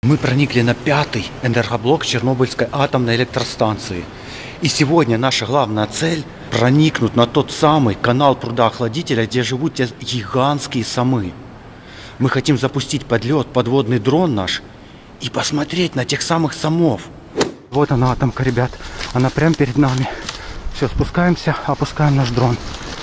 Мы проникли на 5-й энергоблок Чернобыльской атомной электростанции. И сегодня наша главная цель – проникнуть на тот самый канал пруда-охладителя, где живут те гигантские самы. Мы хотим запустить под лед подводный дрон наш и посмотреть на тех самых самов. Вот она, атомка, ребят. Она прямо перед нами. Все, спускаемся, опускаем наш дрон.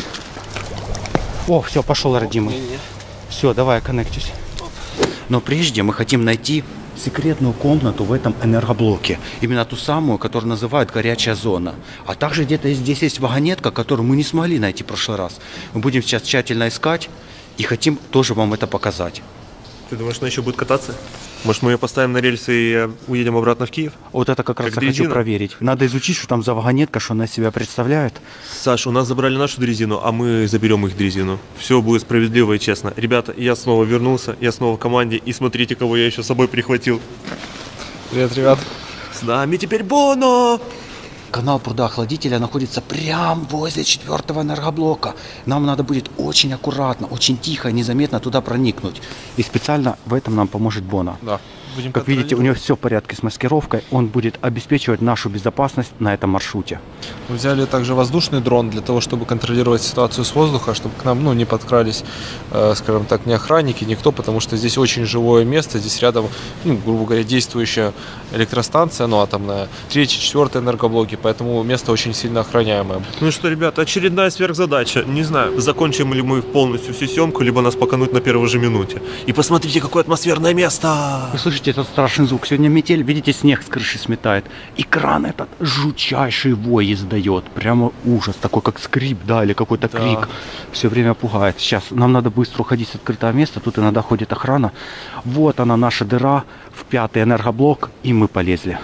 О, все, пошел, родимый. Все, давай, коннектюсь. Но прежде мы хотим найти секретную комнату в этом энергоблоке. Именно ту самую, которую называют горячая зона. А также где-то здесь есть вагонетка, которую мы не смогли найти в прошлый раз. Мы будем сейчас тщательно искать и хотим тоже вам это показать. Ты думаешь, она еще будет кататься? Может, мы ее поставим на рельсы и уедем обратно в Киев? Вот это как раз я хочу проверить. Надо изучить, что там за вагонетка, что она из себя представляет. Саш, у нас забрали нашу дрезину, а мы заберем их дрезину. Все будет справедливо и честно. Ребята, я снова вернулся, я снова в команде. И смотрите, кого я еще с собой прихватил. Привет, ребят. С нами теперь Боно! Канал пруда-охладителя находится прямо возле 4-го энергоблока. Нам надо будет очень аккуратно, очень тихо и незаметно туда проникнуть. И специально в этом нам поможет Боно. Да. Как видите, у него все в порядке с маскировкой. Он будет обеспечивать нашу безопасность на этом маршруте. Мы взяли также воздушный дрон для того, чтобы контролировать ситуацию с воздуха, чтобы к нам не подкрались, скажем так, ни охранники, никто, потому что здесь очень живое место. Здесь рядом, грубо говоря, действующая электростанция, атомная, 3-й, 4-й энергоблоки, поэтому место очень сильно охраняемое. Ну что, ребята, очередная сверхзадача. Не знаю, закончим ли мы полностью всю съемку, либо нас покануть на первой же минуте. И посмотрите, какое атмосферное место! Вы слышите этот страшный звук? Сегодня метель, видите, снег с крыши сметает. И кран этот жутчайший вой издает. Прямо ужас, такой как скрип, да, или какой-то крик. Все время пугает. Сейчас нам надо быстро уходить с открытого места. Тут иногда ходит охрана. Вот она, наша дыра в 5-й энергоблок. И мы полезли.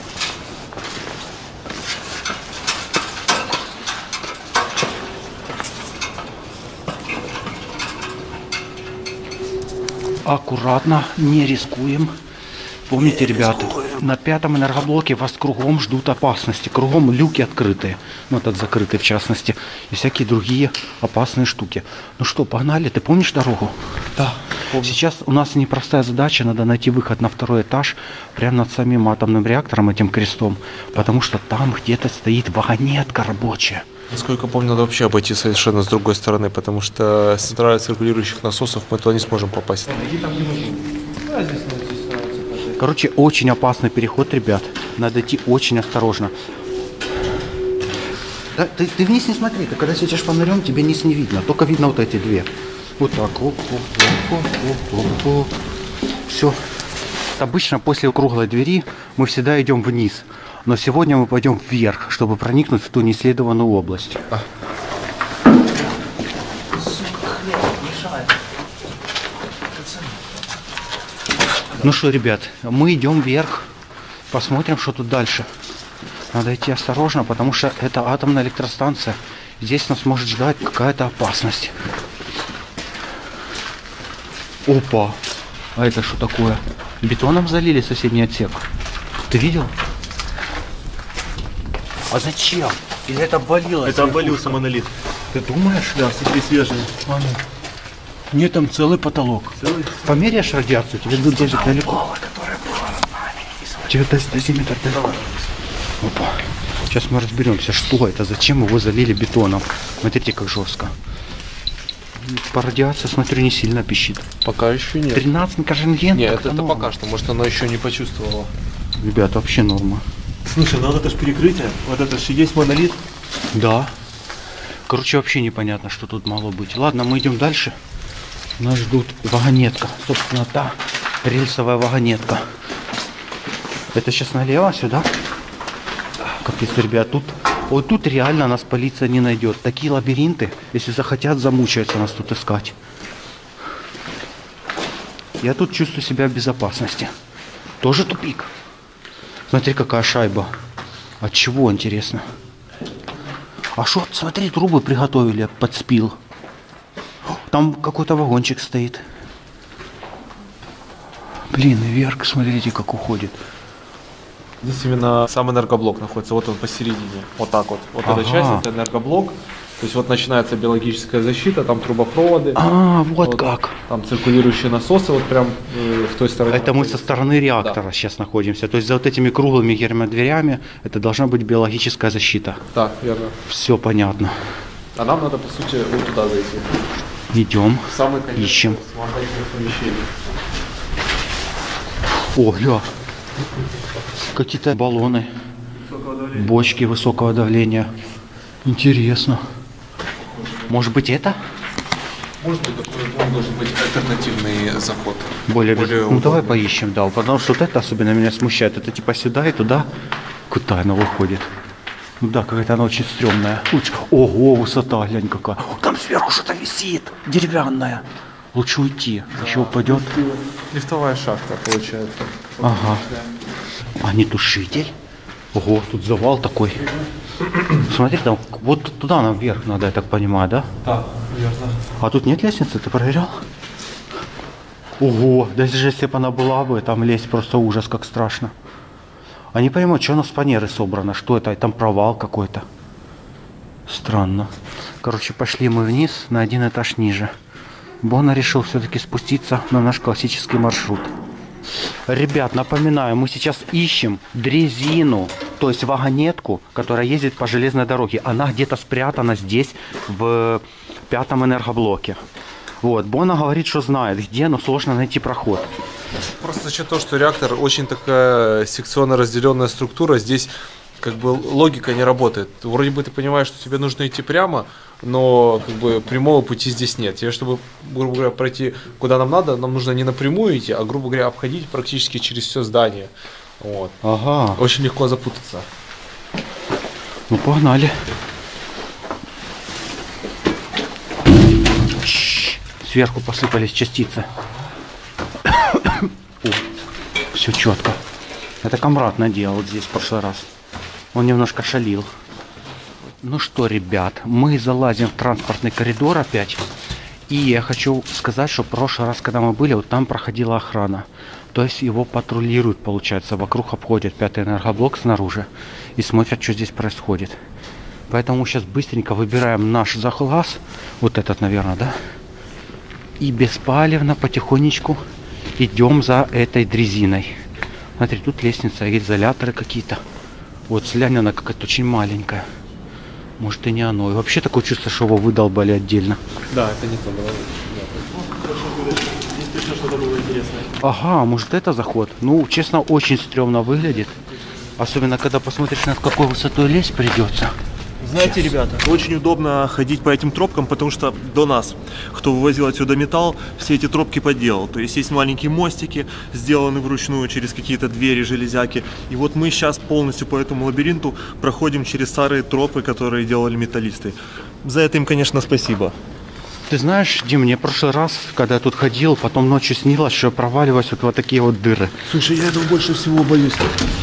Аккуратно, не рискуем. Помните, ребята, на 5-м энергоблоке вас кругом ждут опасности. Кругом люки открытые. Этот закрытый в частности. И всякие другие опасные штуки. Ну что, погнали? Ты помнишь дорогу? Да. Помню. Сейчас у нас непростая задача. Надо найти выход на 2-й этаж. Прямо над самим атомным реактором, этим крестом. Потому что там где-то стоит вагонетка рабочая. Насколько помню, надо вообще обойти совершенно с другой стороны, потому что с центрально циркулирующих насосов мы туда не сможем попасть. Короче, очень опасный переход, ребят. Надо идти очень осторожно. Да, ты вниз не смотри. Ты когда светишь фонарем, тебе низ не видно. Только видно вот эти две. Вот так. Все. Обычно после круглой двери мы всегда идем вниз. Но сегодня мы пойдем вверх, чтобы проникнуть в ту неисследованную область. Ну что, ребят, мы идем вверх. Посмотрим, что тут дальше. Надо идти осторожно, потому что это атомная электростанция. Здесь нас может ждать какая-то опасность. Опа! А это что такое? Бетоном залили соседний отсек? Ты видел? А зачем? Или это обвалилось? Это обвалился монолит. Ты думаешь? Да, смотри, свежий. Нет, там целый потолок. Целый? Померяешь радиацию? Тебе будет даже далеко. Тебе дозиметр дай. Опа. Сейчас мы разберемся, что это, зачем его залили бетоном. Смотрите, как жестко. По радиации, смотрю, не сильно пищит. Пока еще нет. 13 рентген. Нет, это пока что. Может, оно еще не почувствовало. Ребята, вообще норма. Слушай, ну вот это ж перекрытие. Вот это ж и есть монолит. Да. Короче, вообще непонятно, что тут могло быть. Ладно, мы идем дальше. Нас ждут вагонетка. Собственно, та рельсовая вагонетка. Это сейчас налево сюда? Капец, ребят, вот тут реально нас полиция не найдет. Такие лабиринты, если захотят, замучаются нас тут искать. Я тут чувствую себя в безопасности. Тоже тупик. Смотри, какая шайба. От чего, интересно? А что, смотри, трубы приготовили под спил. Там какой-то вагончик стоит. Блин, вверх, смотрите, как уходит. Здесь именно сам энергоблок находится, вот он посередине, вот так вот. Вот эта часть, это энергоблок. То есть вот начинается биологическая защита, там трубопроводы. Вот как. Там циркулирующие насосы вот прям в той стороне. Это мы со стороны реактора сейчас находимся. То есть за вот этими круглыми гермодверями это должна быть биологическая защита. Да, верно. Все понятно. А нам надо, по сути, вот туда зайти. Идем, В самый конец ищем. вспомогательных помещений. О, гля. Какие-то баллоны, бочки высокого давления. Интересно. Может быть это? Может быть, такой должен быть альтернативный заход. Более удобный. давай поищем, да. Потому что вот это особенно меня смущает. Это типа сюда и туда. Куда оно выходит? Ну да, какая-то она очень стрёмная. Ого, высота, глянь какая. Там сверху что-то висит, деревянная. Лучше уйти, еще упадет. Лифтовая шахта получается. Ага. А не тушитель? Ого, тут завал такой. Смотри, там вот туда наверх надо, я так понимаю, да? Да, верно. А тут нет лестницы, ты проверял? Ого, даже если бы она была бы, там лезть просто ужас, как страшно. А не пойму, что у нас фанеры собрано, что это, там провал какой-то. Странно. Короче, пошли мы вниз на один этаж ниже. Бона решил все-таки спуститься на наш классический маршрут. Ребят, напоминаю, мы сейчас ищем дрезину, то есть вагонетку, которая ездит по железной дороге. Она где-то спрятана здесь, в 5-м энергоблоке. Вот, Бона говорит, что знает, где, но сложно найти проход. Просто за счет того, что реактор очень такая секционно разделенная структура, здесь как бы логика не работает. Вроде бы ты понимаешь, что тебе нужно идти прямо, но как бы прямого пути здесь нет. Тебе, чтобы, грубо говоря, пройти куда нам надо, нам нужно не напрямую идти, а, грубо говоря, обходить практически через все здание. Вот. Ага. Очень легко запутаться. Ну, погнали. Сверху посыпались частицы. Все четко. Это Камрад наделал здесь в прошлый раз. Он немножко шалил. Ну что, ребят, мы залазим в транспортный коридор опять. И я хочу сказать, что в прошлый раз, когда мы были, вот там проходила охрана. То есть его патрулируют, получается, вокруг обходят 5-й энергоблок снаружи и смотрят, что здесь происходит. Поэтому сейчас быстренько выбираем наш захлаз. Вот этот, наверное, да? И беспалевно, потихонечку идем за этой дрезиной. Смотри, тут лестница, изоляторы какие-то. Вот, глянь, она какая-то очень маленькая. Может и не оно. И вообще такое чувство, что его выдолбали отдельно. Да, это не то было. Здесь точно что-то было интересное. Ага, может это заход? Ну, честно, очень стрёмно выглядит. Особенно, когда посмотришь, над какой высотой лезть придется. Знаете, ребята, очень удобно ходить по этим тропкам, потому что до нас, кто вывозил отсюда металл, все эти тропки подделал. То есть есть маленькие мостики, сделаны вручную через какие-то двери, железяки. И вот мы сейчас полностью по этому лабиринту проходим через старые тропы, которые делали металлисты. За это им, конечно, спасибо. Ты знаешь, Дим, мне в прошлый раз, когда я тут ходил, потом ночью снилось, что я проваливаюсь вот в такие вот дыры. Слушай, я этого больше всего боюсь.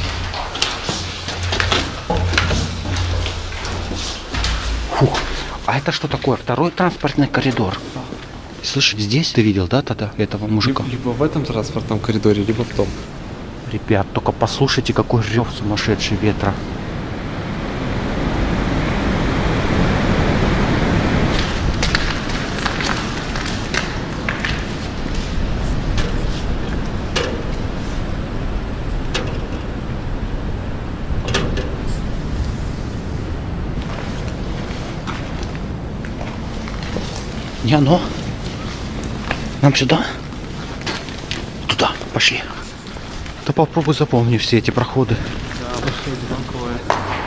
Фух, а это что такое? Второй транспортный коридор. Слышь, здесь ты видел, да, тогда этого мужика? Либо в этом транспортном коридоре, либо в том. Ребят, только послушайте, какой рев сумасшедший ветра. Не оно. Нам сюда? Туда, пошли. Да попробуй запомни все эти проходы. Да, вообще одинаковое.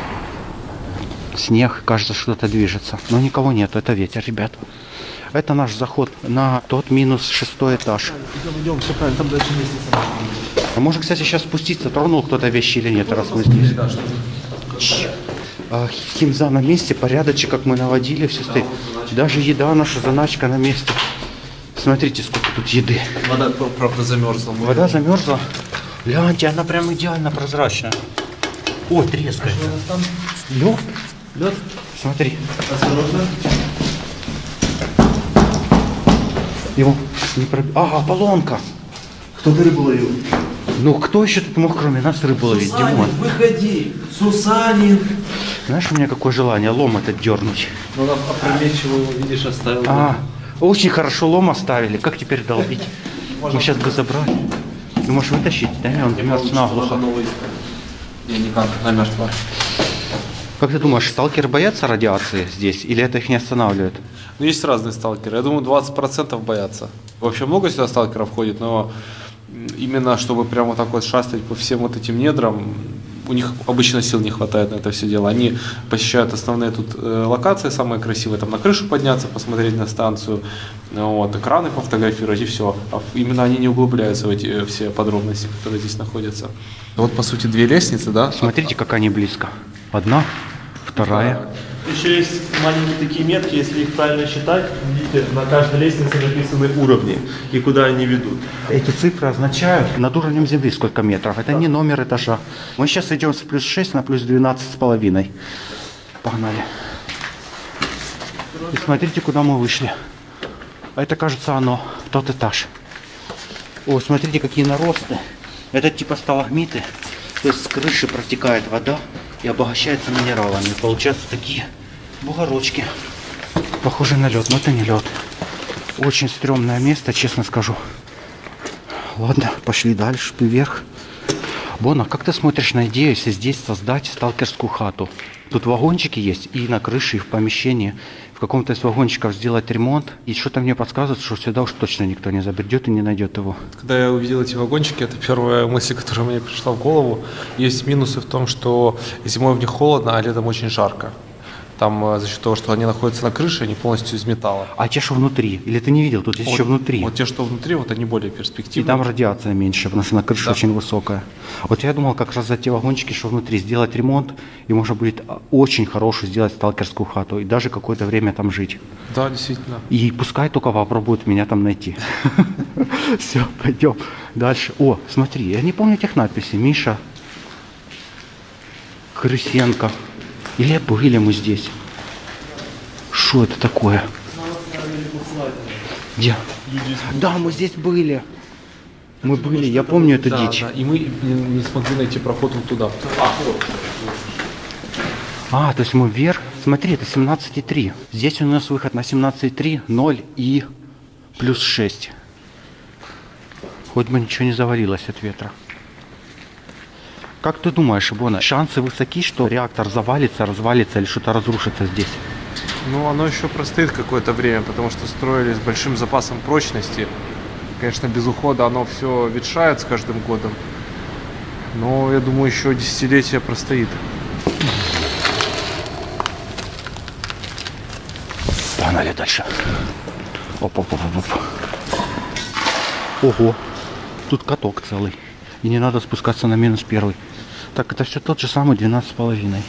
Снег, кажется, что-то движется. Но никого нету, это ветер, ребят. Это наш заход на тот минус 6-й этаж. Идем, все правильно, там дальше лестница. А может, кстати, сейчас спуститься, тронул кто-то вещи или нет, раз мы здесь. Химза на месте, порядочек, как мы наводили, все стоит. Даже еда наша, заначка на месте. Смотрите, сколько тут еды. Вода, правда, замерзла. Вода замерзла. Гляньте, она прям идеально прозрачная. Ой, трескается. Лед? Лед? Смотри. Осторожно. Его не проб... Ага, поломка. Кто-то рыбу ловил. Ну кто еще тут мог кроме нас рыбу ловить, Димон? выходи! Сусанин! Знаешь, у меня какое желание лом этот дернуть. Ну, там опрометчиво его, видишь, оставил. Очень хорошо лом оставили. Как теперь долбить? Мы сейчас бы забрали. Ты можешь вытащить? Да не, он мертв наглухо. Не, никак, намертво. Как ты думаешь, сталкеры боятся радиации здесь? Или это их не останавливает? Ну, есть разные сталкеры. Я думаю, 20% боятся. Вообще много сюда сталкеров ходит, но именно чтобы прямо вот так вот шастать по всем вот этим недрам, у них обычно сил не хватает на это все дело. Они посещают основные тут локации, самые красивые, там на крышу подняться, посмотреть на станцию, вот, экраны пофотографировать и все. А именно они не углубляются в эти все подробности, которые здесь находятся. Вот по сути две лестницы, да? Смотрите, как они близко. Одна, вторая. Еще есть маленькие такие метки, если их правильно считать, видите, на каждой лестнице написаны уровни и куда они ведут. Эти цифры означают над уровнем земли сколько метров. Это не номер этажа. Мы сейчас идем с плюс 6 на плюс 12,5. Погнали. И смотрите, куда мы вышли. А это, кажется, оно, тот этаж. О, смотрите, какие наросты. Это типа сталагмиты. То есть с крыши протекает вода и обогащается минералами. И получаются такие бугорочки. Похоже на лед, но это не лед. Очень стрёмное место, честно скажу. Ладно, пошли дальше, вверх. Бона, как ты смотришь на идею, если здесь создать сталкерскую хату? Тут вагончики есть и на крыше, и в помещении. В каком-то из вагончиков сделать ремонт. И что-то мне подсказывает, что сюда уж точно никто не забредет и не найдет его. Когда я увидел эти вагончики, это первая мысль, которая мне пришла в голову. Есть минусы в том, что зимой в них холодно, а летом очень жарко. Там за счет того, что они находятся на крыше, они полностью из металла. А те, что внутри? Или ты не видел? Тут есть Вот, еще внутри. Вот те, что внутри, вот они более перспективные. И там радиация меньше, потому что на крыше Да. очень высокая. Вот я думал, как раз за те вагончики, что внутри, сделать ремонт, и можно будет очень хорошую сделать сталкерскую хату, и даже какое-то время там жить. Да, действительно. И пускай только попробуют меня там найти. Все, пойдем дальше. О, смотри, я не помню этих надписей. Миша, Крысенко. Или были мы здесь? Что это такое? Где? Да, мы здесь были. Мы были, я помню эту Да, дичь. да, и мы не смогли найти проход вот туда. А, то есть мы вверх. Смотри, это 17,3. Здесь у нас выход на 17,3, 0 и плюс 6. Хоть бы ничего не завалилось от ветра. Как ты думаешь, Бона, шансы высоки, что реактор завалится, развалится или что-то разрушится здесь? Ну, оно еще простоит какое-то время, потому что строили с большим запасом прочности. Конечно, без ухода оно все ветшает с каждым годом. Но, я думаю, еще десятилетия простоит. Погнали дальше. Оп-оп-оп-оп. Ого, тут каток целый. И не надо спускаться на -1. Так, это все тот же самый 12,5.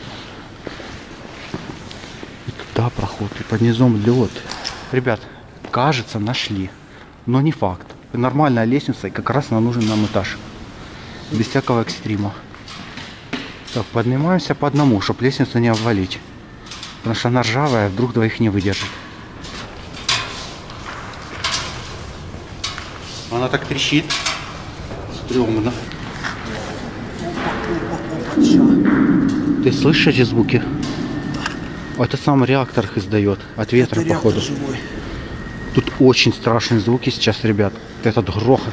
И туда проход, и под низом лед. Ребят, кажется, нашли. Но не факт. Нормальная лестница, и как раз нам нужен нам этаж. Без всякого экстрима. Так, поднимаемся по одному, чтобы лестницу не обвалить. Потому что она ржавая, вдруг двоих не выдержит. Она так трещит. Стрёмно. Ты слышишь эти звуки? Это сам реактор их издает. От ветра, походу. Тут очень страшные звуки сейчас, ребят. Этот грохот.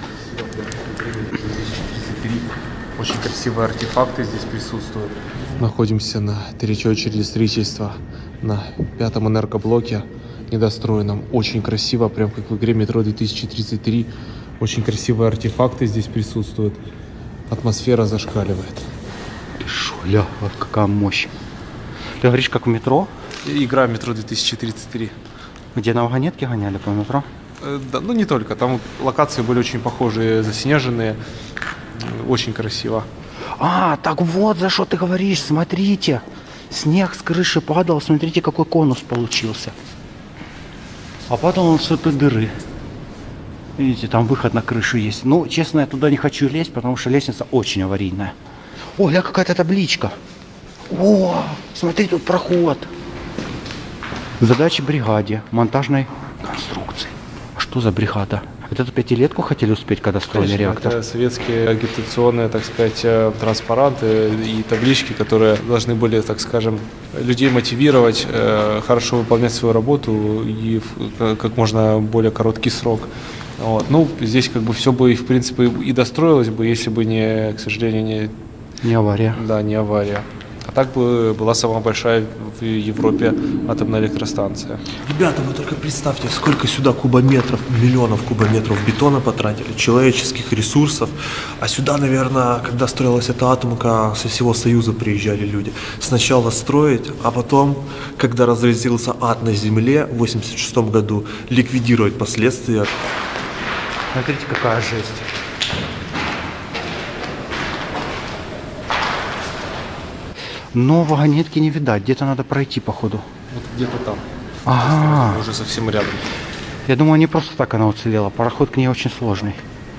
Очень красивые артефакты здесь присутствуют. Находимся на третьей очереди строительства на 5-м энергоблоке недостроенном. Очень красиво, прям как в игре Метро 2033. Очень красивые артефакты здесь присутствуют. Атмосфера зашкаливает. Ты шо, ля, вот какая мощь. Ты говоришь, как в метро? Игра Метро 2033. Где на вагонетке гоняли по метро? Да, ну не только. Там локации были очень похожие, заснеженные. Очень красиво. А, так вот за что ты говоришь. Смотрите. Снег с крыши падал. Смотрите, какой конус получился. А падал он с этой дыры. Видите, там выход на крышу есть. Ну, честно, я туда не хочу лезть, потому что лестница очень аварийная. О, ля, какая-то табличка. О, смотри, тут проход. Задачи бригаде монтажной конструкции. А что за бригада? Вот эту пятилетку хотели успеть, когда строили Конечно, реактор? это советские агитационные, так сказать, транспаранты и таблички, которые должны были, так скажем, людей мотивировать хорошо выполнять свою работу и в как можно более короткий срок. Вот. Ну, здесь как бы все бы, в принципе, и достроилось бы, если бы не, к сожалению, Не авария. не авария. А так бы была самая большая в Европе атомная электростанция. Ребята, вы только представьте, сколько сюда кубометров, миллионов кубометров бетона потратили, человеческих ресурсов. А сюда, наверное, когда строилась эта атомка, со всего Союза приезжали люди. Сначала строить, а потом, когда разразился ад на Земле в 1986 году, ликвидировать последствия. Смотрите, какая жесть. Но вагонетки не видать, где-то надо пройти, походу. Вот где-то там. Ага. Уже совсем рядом. Я думаю, не просто так она уцелела. Пароход к ней очень сложный.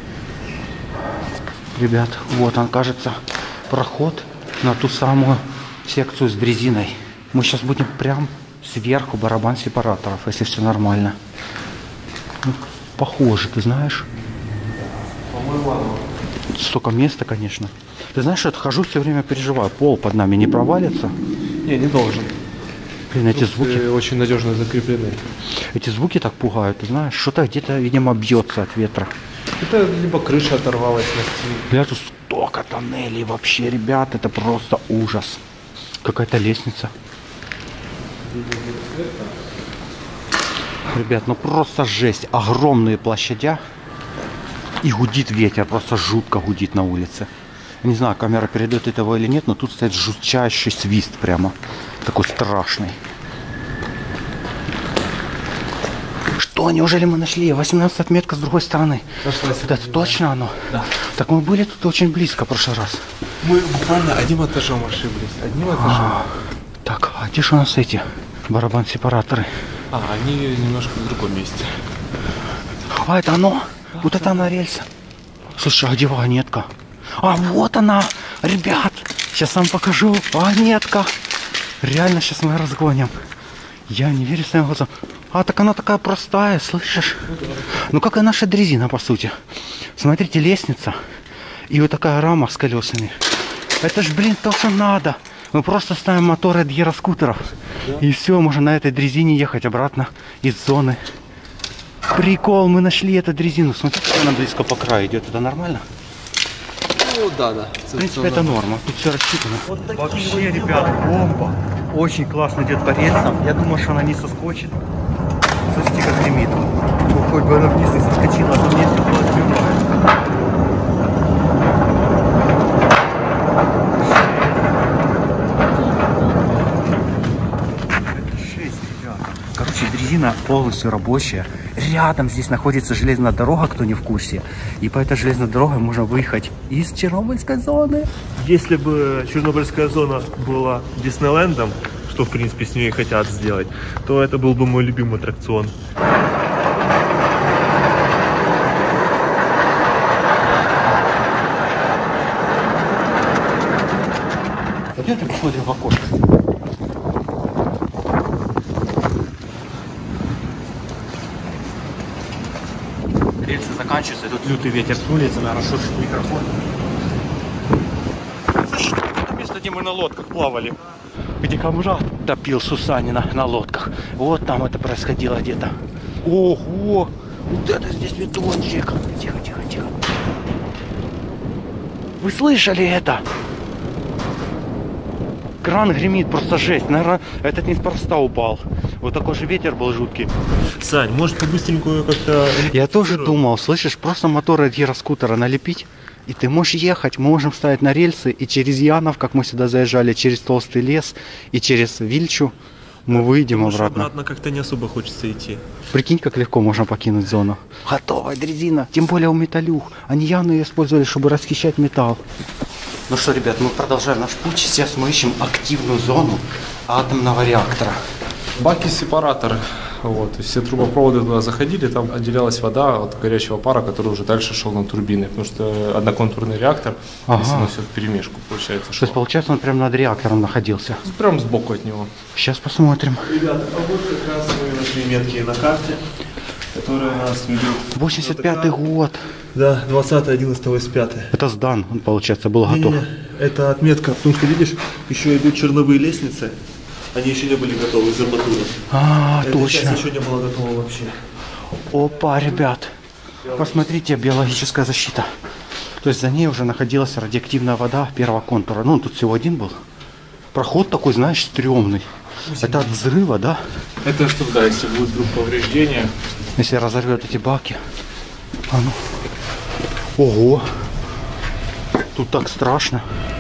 Ребят, вот он, кажется, проход на ту самую секцию с дрезиной. Мы сейчас будем прям сверху барабан сепараторов, если все нормально. Ну, похоже, ты знаешь? По-моему, Столько места, конечно. Ты знаешь, я отхожу, все время переживаю. Пол под нами не провалится. не должен. Блин, эти звуки, Очень надежно закреплены. эти звуки так пугают, ты знаешь? Что-то где-то, видимо, бьется от ветра. Это либо крыша оторвалась на стене. Бля, тут столько тоннелей вообще, ребят, это просто ужас. Какая-то лестница. Ребят, ну просто жесть. Огромные площадя. И гудит ветер, просто жутко гудит на улице. Я не знаю, камера передает этого или нет, но тут стоит жутчайший свист прямо. Такой страшный. Что, неужели мы нашли? 18 отметка с другой стороны. Это точно оно? Да. Так мы были тут очень близко в прошлый раз. Мы буквально одним этажом ошиблись. Одним этажом. Так, а где же у нас эти барабан-сепараторы? Они немножко в другом месте. А, это оно? Вот это она рельса. Слушай, а где вагонетка? А, вот она! Ребят, сейчас вам покажу. Вагонетка. Реально, сейчас мы разгоним. Я не верю своим глазам. А, так она такая простая, слышишь? Ну, как и наша дрезина, по сути. Смотрите, лестница. И вот такая рама с колесами. Это ж, блин, то, что надо. Мы просто ставим моторы от гироскутеров. И все, можно на этой дрезине ехать обратно из зоны. Прикол, мы нашли эту дрезину. Смотрите, она близко по краю идет. Это нормально? Ну, да. В принципе, это норма. Тут все рассчитано. Вообще, ребят, бомба. Очень классно идет по рельсам. Я думаю, что она не соскочит. Слушайте, как гремит. Хоть бы она вниз не соскочила, а то мне все было сбивает. Это жесть, ребята. Короче, дрезина полностью рабочая. Рядом здесь находится железная дорога, кто не в курсе. И по этой железной дороге можно выехать из Чернобыльской зоны. Если бы Чернобыльская зона была Диснейлендом, что в принципе с ней и хотят сделать, то это был бы мой любимый аттракцион. Пойдемте посмотрим в окошко. Рельсы заканчиваются, и тут лютый ветер с улицы, наверное, шуршит микрофон. Слышишь, это место, где мы на лодках плавали, где Камжат топил Сусанина на лодках. Вот там это происходило где-то. Ого! Вот это здесь бетончик. Тихо, тихо, тихо. Вы слышали это? Кран гремит, просто жесть. Наверное, этот неспроста упал. Вот такой же ветер был жуткий. Сань, может побыстренько как-то... Я тоже думал, слышишь, просто моторы от гироскутера налепить, и ты можешь ехать. Мы можем ставить на рельсы, и через Янов, как мы сюда заезжали, через Толстый лес, и через Вильчу мы выйдем обратно. Обратно как-то не особо хочется идти. Прикинь, как легко можно покинуть зону. Готовая дрезина, тем более у металлюх. Они явно ее использовали, чтобы расхищать металл. Ну что, ребят, мы продолжаем наш путь. Сейчас мы ищем активную зону атомного реактора. Баки-сепараторы. Вот, то есть все трубопроводы туда заходили, там отделялась вода от горячего пара, который уже дальше шел на турбины, потому что одноконтурный реактор, если оно все в перемешку получается. То есть, получается, он прямо над реактором находился? Прям сбоку от него. Сейчас посмотрим. Ребята, а вот как раз мы нашли метки на карте. которые нас ведут. 85-й год. Да, 20-11-85. Это сдан, он, получается, был готов. Не-не-не, это отметка, потому что, видишь, еще идут черновые лестницы. Они еще не были готовы из арматуры. А, Эта точно. часть еще не была готова вообще. Опа, ребят. Посмотрите, биологическая защита. То есть за ней уже находилась радиоактивная вода первого контура. Ну, тут всего один был. Проход такой, знаешь, стрёмный. Это от взрыва, да? Это что, да, если будет вдруг повреждение. Если разорвет эти баки. А ну. Ого. Тут так страшно.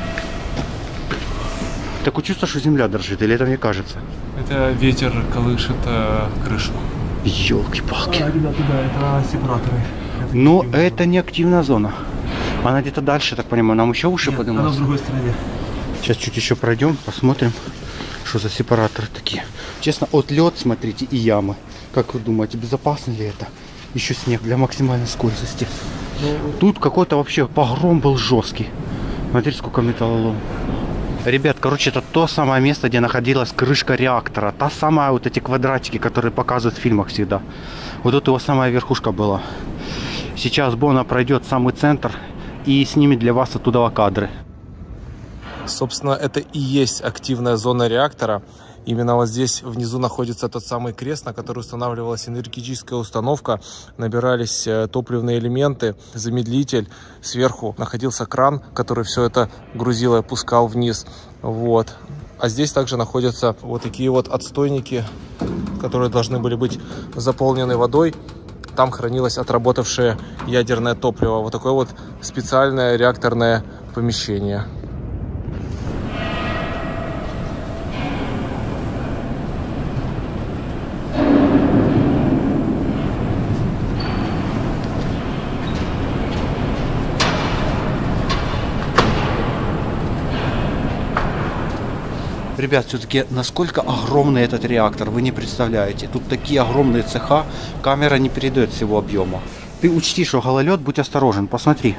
Такое чувство, что земля дрожит, или это мне кажется? Это ветер колышет крышу. Ёлки-палки. Ребята, да, это сепараторы. Но это не активная зона. Она где-то дальше, так понимаю. Нам еще выше Она в подниматься. другой стороне. Сейчас чуть еще пройдем, посмотрим, что за сепараторы такие. Честно, от лед, смотрите, и ямы. Как вы думаете, безопасно ли это? Еще снег для максимальной скользости. Тут какой-то вообще погром был жесткий. Смотрите, сколько металлолом. Ребят, короче, это то самое место, где находилась крышка реактора. Та самая, вот эти квадратики, которые показывают в фильмах всегда. Вот тут его самая верхушка была. Сейчас Бона пройдет в самый центр и снимет для вас оттуда кадры. Собственно, это и есть активная зона реактора. Именно вот здесь внизу находится тот самый крест, на который устанавливалась энергетическая установка. Набирались топливные элементы, замедлитель. Сверху находился кран, который все это грузил и опускал вниз. Вот. А здесь также находятся вот такие вот отстойники, которые должны были быть заполнены водой. Там хранилось отработавшее ядерное топливо. Вот такое вот специальное реакторное помещение. Ребят, все-таки насколько огромный этот реактор, вы не представляете. Тут такие огромные цеха, камера не передает всего объема. Ты учти, что гололед, будь осторожен, посмотри.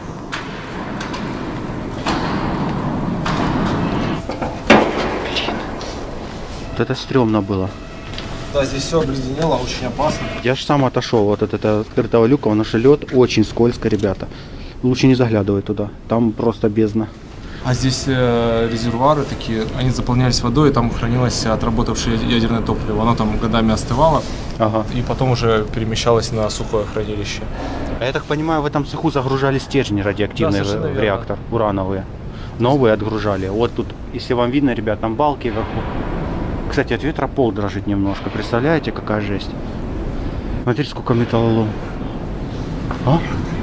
Блин. Вот это стрёмно было. Да, здесь все обледенело, очень опасно. Я же сам отошел вот от этого открытого люка, потому что лед очень скользко, ребята. Лучше не заглядывай туда, там просто бездна. А здесь резервуары такие, они заполнялись водой, и там хранилось отработавшее ядерное топливо. Оно там годами остывало, Ага. и потом уже перемещалось на сухое хранилище. А я так понимаю, в этом цеху загружали стержни радиоактивные Да, совершенно в верно. реактор, урановые. Новые отгружали. Вот тут, если вам видно, ребят, там балки вверху. Кстати, от ветра пол дрожит немножко. Представляете, какая жесть? Смотрите, сколько металлолом. А?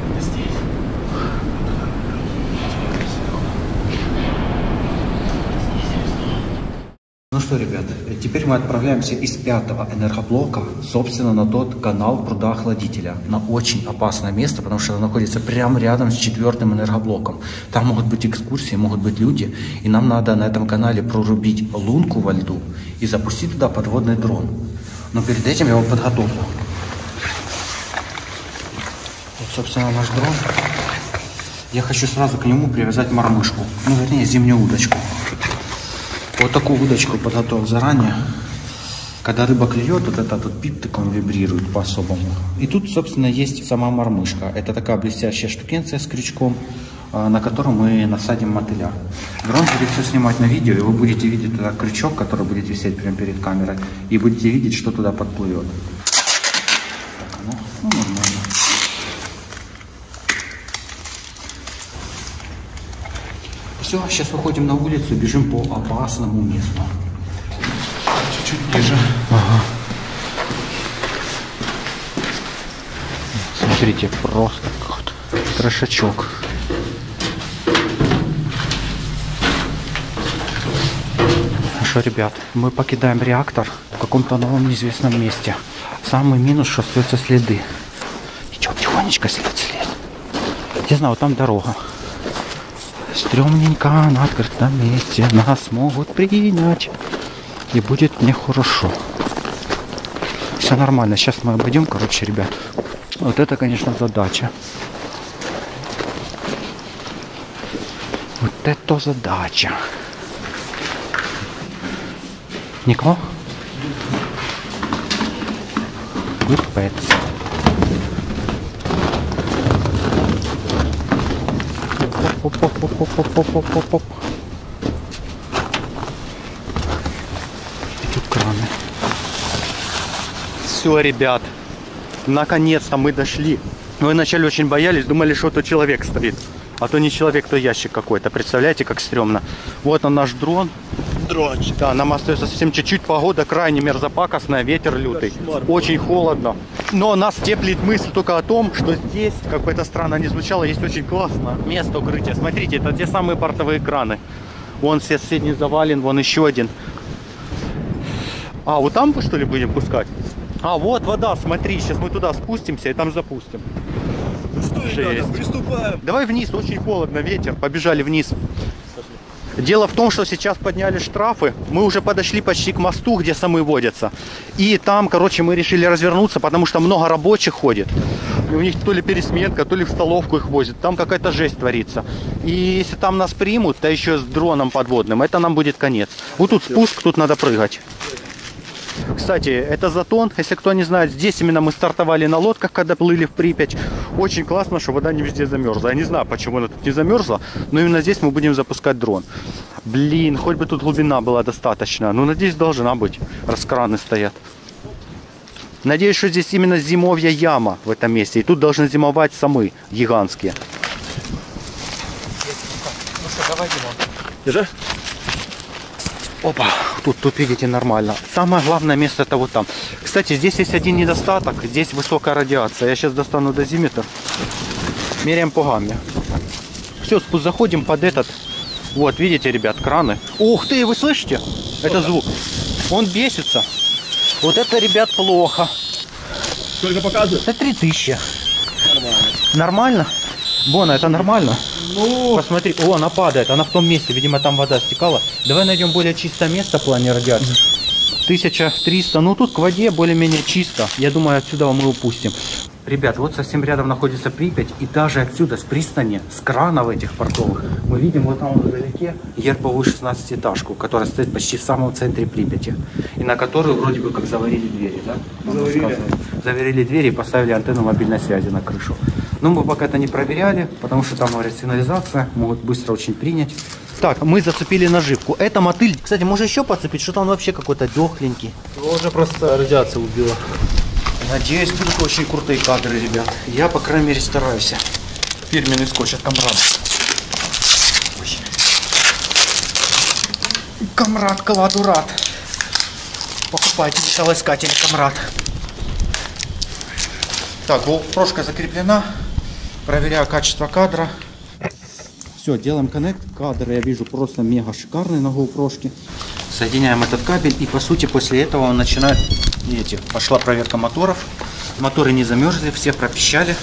Ну что, ребят, теперь мы отправляемся из 5-го энергоблока, собственно, на тот канал пруда охладителя. На очень опасное место, потому что оно находится прямо рядом с 4-м энергоблоком. Там могут быть экскурсии, могут быть люди, и нам надо на этом канале прорубить лунку во льду и запустить туда подводный дрон. Но перед этим я его подготовлю. Вот, собственно, наш дрон. Я хочу сразу к нему привязать мормышку, ну, вернее, зимнюю удочку. Вот такую удочку подготовил заранее. Когда рыба клюет, вот этот вот пиптик, он вибрирует по-особому. И тут, собственно, есть сама мормышка. Это такая блестящая штукенция с крючком, на котором мы насадим мотыля. Дрон будет все снимать на видео, и вы будете видеть туда крючок, который будет висеть прямо перед камерой, и будете видеть, что туда подплывет. Так, ну нормально. Все, сейчас выходим на улицу, бежим по опасному месту. Чуть-чуть ниже. Ага. Смотрите, просто вот трешачок. Ну что, ребят, мы покидаем реактор в каком-то новом неизвестном месте. Самый минус, что остаются следы. Идем тихонечко след. Я знаю, там дорога. Стрёмненько на открытом месте нас могут принять. И будет мне хорошо. Все нормально. Сейчас мы обойдем, короче, ребят. Вот это, конечно, задача. Вот это задача. Никого? Good pets. Оп-оп-оп-оп-оп-оп-оп-оп. И тут краны. Все, ребят, наконец-то мы дошли. Мы вначале очень боялись, думали, что это человек стоит. А то не человек, то ящик какой-то. Представляете, как стрёмно. Вот он наш дрон. Дрончик. Да, нам остается совсем чуть-чуть. Погода крайне мерзопакостная, ветер лютый. Кошмар. Очень холодно. Но нас теплит мысль только о том, что здесь, как бы это странно ни звучало, есть очень классно место укрытия. Смотрите, это те самые бортовые краны. Вон соседний завален, вон еще один. А, вот там, что ли, будем пускать? А, вот вода, смотри, сейчас мы туда спустимся и там запустим. Ну что, ребята, приступаем. Давай вниз, очень холодно, ветер, побежали вниз. Дело в том, что сейчас подняли штрафы, мы уже подошли почти к мосту, где самы водятся. И там, короче, мы решили развернуться, потому что много рабочих ходит. И у них то ли пересменка, то ли в столовку их возят. Там какая-то жесть творится. И если там нас примут, да еще с дроном подводным, это нам будет конец. Вот тут спуск, тут надо прыгать. Кстати, это Затон, если кто не знает, здесь именно мы стартовали на лодках, когда плыли в Припять. Очень классно, что вода не везде замерзла. Я не знаю, почему она тут не замерзла, но именно здесь мы будем запускать дрон. Блин, хоть бы тут глубина была достаточно. Ну, надеюсь, должна быть, раз краны стоят. Надеюсь, что здесь именно зимовья яма в этом месте. И тут должны зимовать самы гигантские. Ну что, давай, Димон. Держи. Опа, тут видите нормально. Самое главное место это вот там. Кстати, здесь есть один недостаток. Здесь высокая радиация. Я сейчас достану дозиметр. Меряем по гамме. Все, спуск заходим под этот. Вот, видите, ребят, краны. Ух ты, вы слышите? Это звук. Он бесится. Вот это, ребят, плохо. Сколько показывает? Это 3000. Нормально. Нормально? Бона, это нормально? Ну, Посмотри, о, она падает, она в том месте, видимо, там вода стекала. Давай найдем более чистое место в плане радиации. 1300, ну тут к воде более-менее чисто. Я думаю, отсюда мы упустим. Ребят, вот совсем рядом находится Припять, и даже отсюда, с пристани, с кранов этих портовых, мы видим вот там вдалеке гербовую 16-этажку, которая стоит почти в самом центре Припяти, и на которую вроде бы как заварили двери, да? Заварили двери и поставили антенну мобильной связи на крышу. Но мы пока это не проверяли, потому что там, говорят, сигнализация, могут быстро очень принять. Так, мы зацепили наживку. Это мотыль. Кстати, можно еще подцепить, что-то он вообще какой-то дохленький. Его уже просто радиация убила. Надеюсь, будут очень крутые кадры, ребят. Я, по крайней мере, стараюсь. Фирменный скотч от Камрада. Ой. Камрад, Каладурат. Покупайте металлоискатели Камрад. Так, GoPro закреплена. Проверяю качество кадра. Все, делаем коннект. Кадр, я вижу, просто мега шикарный на GoPro. Соединяем этот кабель, и по сути после этого он начинает, видите, пошла проверка моторов. Моторы не замерзли, все пропищали.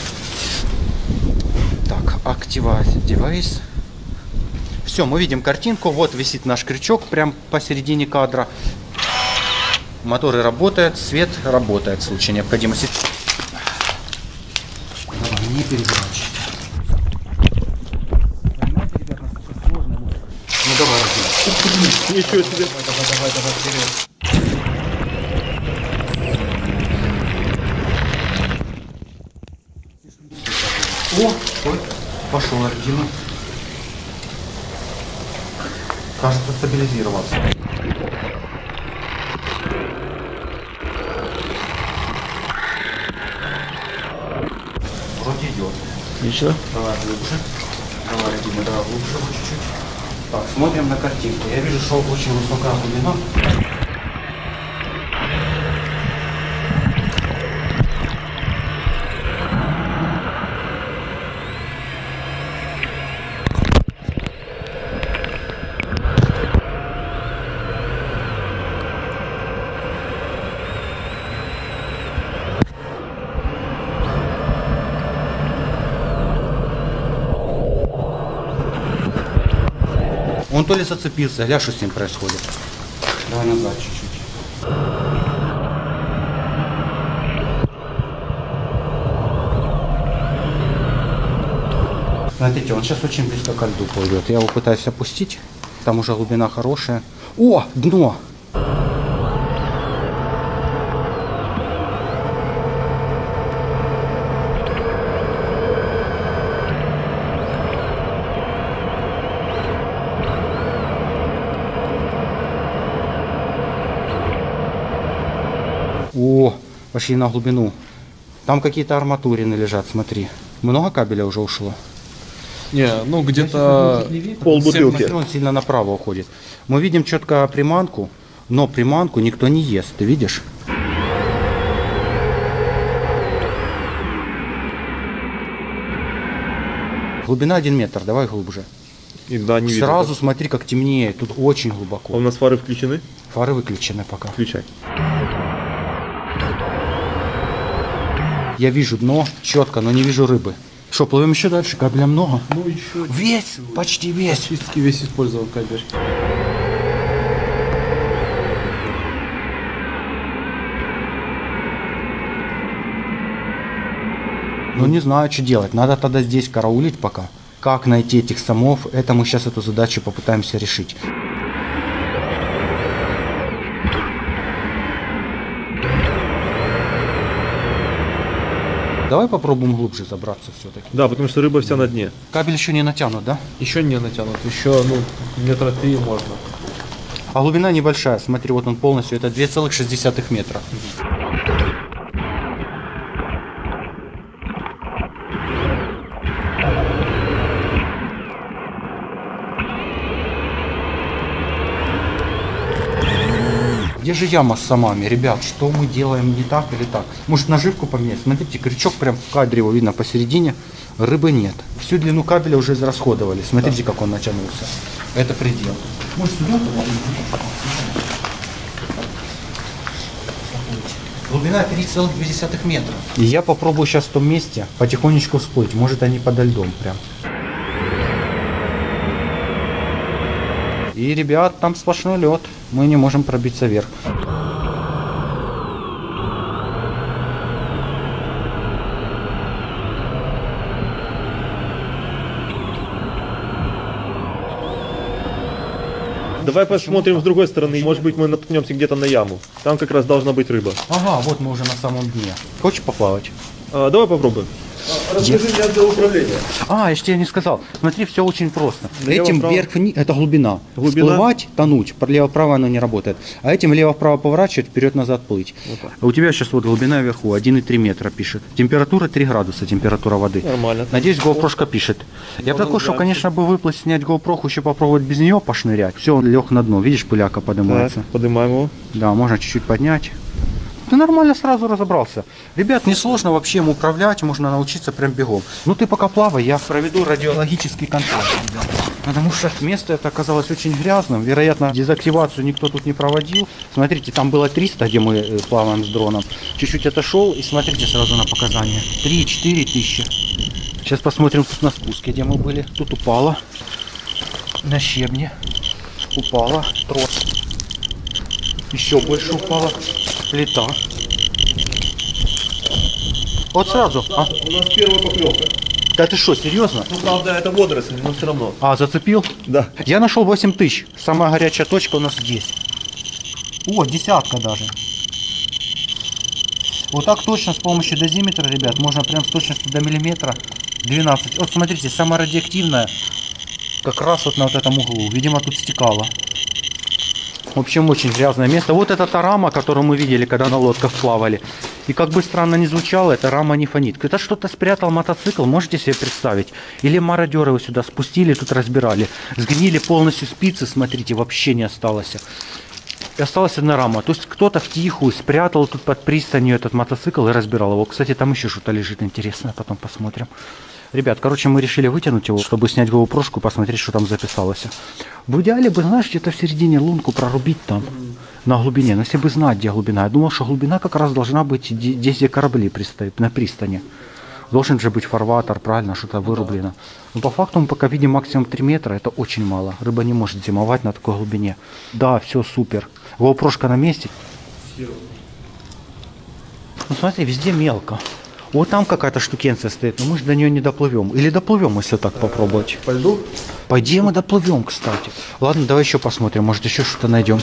Так, Activate Device. Все, мы видим картинку. Вот висит наш крючок прям посередине кадра. Моторы работают, свет работает в случае необходимости. Давай, не переворачивайся. Ну давай, ничего себе. давай, вперед. О, ой, пошел Дима. Кажется, стабилизировался. Вроде идет. Ничего? Давай глубже. Давай, Дима, давай глубже чуть-чуть. Так, смотрим на картинку. Я вижу, что очень высокая глубина. Он то ли зацепился, гля, что с ним происходит. Давай назад чуть-чуть. Смотрите, он сейчас очень близко к льду пойдет. Я его пытаюсь опустить. Там уже глубина хорошая. О, дно! О, пошли на глубину. Там какие-то арматурины лежат, смотри. Много кабеля уже ушло? Не, ну где-то полбутылки. Смотри, он сильно направо уходит. Мы видим четко приманку, но приманку никто не ест, ты видишь? Глубина 1 метр, давай глубже. Да, не Сразу смотри, как темнеет, тут очень глубоко. А у нас фары включены? Фары выключены пока. Включай. Я вижу дно четко, но не вижу рыбы. Что, плывем еще дальше? Кабеля много? Ну еще Весь, почти весь. практически весь использовал кабель. Ну не знаю, что делать. Надо тогда здесь караулить пока. Как найти этих самов, это мы сейчас эту задачу попытаемся решить. Давай попробуем глубже забраться все-таки. Да, потому что рыба вся на дне. Кабель еще не натянут, да? Еще не натянут, еще ну метра 3 можно. А глубина небольшая. Смотри, вот он полностью, это 2,6 метра. Где же яма с самами? Ребят, что мы делаем не так или так? Может наживку поменять? Смотрите, крючок прям в кадре его видно посередине. Рыбы нет. Всю длину кабеля уже израсходовали. Смотрите, как он натянулся. Это предел. Может сюда туда? Глубина 3,2 метра. И я попробую сейчас в том месте потихонечку всплыть. Может они подо льдом прям. И, ребят, там сплошной лед. Мы не можем пробиться вверх. Давай посмотрим с другой стороны. Может быть, мы наткнемся где-то на яму. Там как раз должна быть рыба. Ага, вот мы уже на самом дне. Хочешь поплавать? Давай попробуем. Расскажи мне отдел управления. А, я же тебе не сказал. Смотри, все очень просто. Налево, Этим вправо. вверх-вниз, это глубина. Глубина. Всплывать, тонуть. Лево-право оно не работает. А этим лево-вправо поворачивать, вперед-назад плыть. Вот А у тебя сейчас вот глубина вверху 1,3 метра пишет. Температура 3 градуса, температура воды. Нормально. Надеюсь, GoPro пишет. Я бы такой, что, конечно, бы выплыть, снять GoPro, еще попробовать без нее пошнырять. Все, он лег на дно. Видишь, пыляка поднимается. Так, поднимаем его. Да, можно чуть-чуть поднять. Ты нормально сразу разобрался. Ребят, несложно вообще им управлять, можно научиться прям бегом. Ну ты пока плавай, я проведу радиологический контроль. Ребят. Потому что место это оказалось очень грязным. Вероятно, дезактивацию никто тут не проводил. Смотрите, там было 300, где мы плаваем с дроном. Чуть-чуть отошел и смотрите сразу на показания. 3-4 тысячи. Сейчас посмотрим тут на спуске, где мы были. Тут упало. На щебне. Упало. Трос. Еще больше упало. Плита. Вот сразу. А? У нас первая поклевка. Да ты что, серьезно? Ну, правда, это водоросли, но все равно. А, зацепил? Да. Я нашел 8 тысяч. Самая горячая точка у нас здесь. О, десятка даже. Вот так точно с помощью дозиметра, ребят, можно прям с точностью до миллиметра 12. Вот смотрите, самая радиоактивная как раз вот на вот этом углу. Видимо, тут стекало. В общем, очень грязное место. Вот эта та рама, которую мы видели, когда на лодках плавали. И как бы странно ни звучало, эта рама не фонит. Кто-то что-то спрятал мотоцикл, можете себе представить? Или мародеры его сюда спустили, тут разбирали. Сгнили полностью спицы, смотрите, вообще не осталось. И осталась одна рама. То есть кто-то втихую спрятал тут под пристанью этот мотоцикл и разбирал его. Кстати, там еще что-то лежит интересное, потом посмотрим. Ребят, короче, мы решили вытянуть его, чтобы снять GoPro-шку и посмотреть, что там записалось. В идеале бы, знаешь, где-то в середине лунку прорубить там, на глубине. Но если бы знать, где глубина. Я думал, что глубина как раз должна быть здесь, где корабли пристают, на пристани. Должен же быть фарватер, правильно, что-то вырублено. Но по факту мы пока видим максимум 3 метра, это очень мало. Рыба не может зимовать на такой глубине. Да, все супер. GoPro-шка на месте. Ну смотри, везде мелко. Вот там какая-то штукенция стоит, но мы же до нее не доплывем. Или доплывем, если так попробовать. По льду? По идее мы доплывем, кстати. Ладно, давай еще посмотрим, может еще что-то найдем.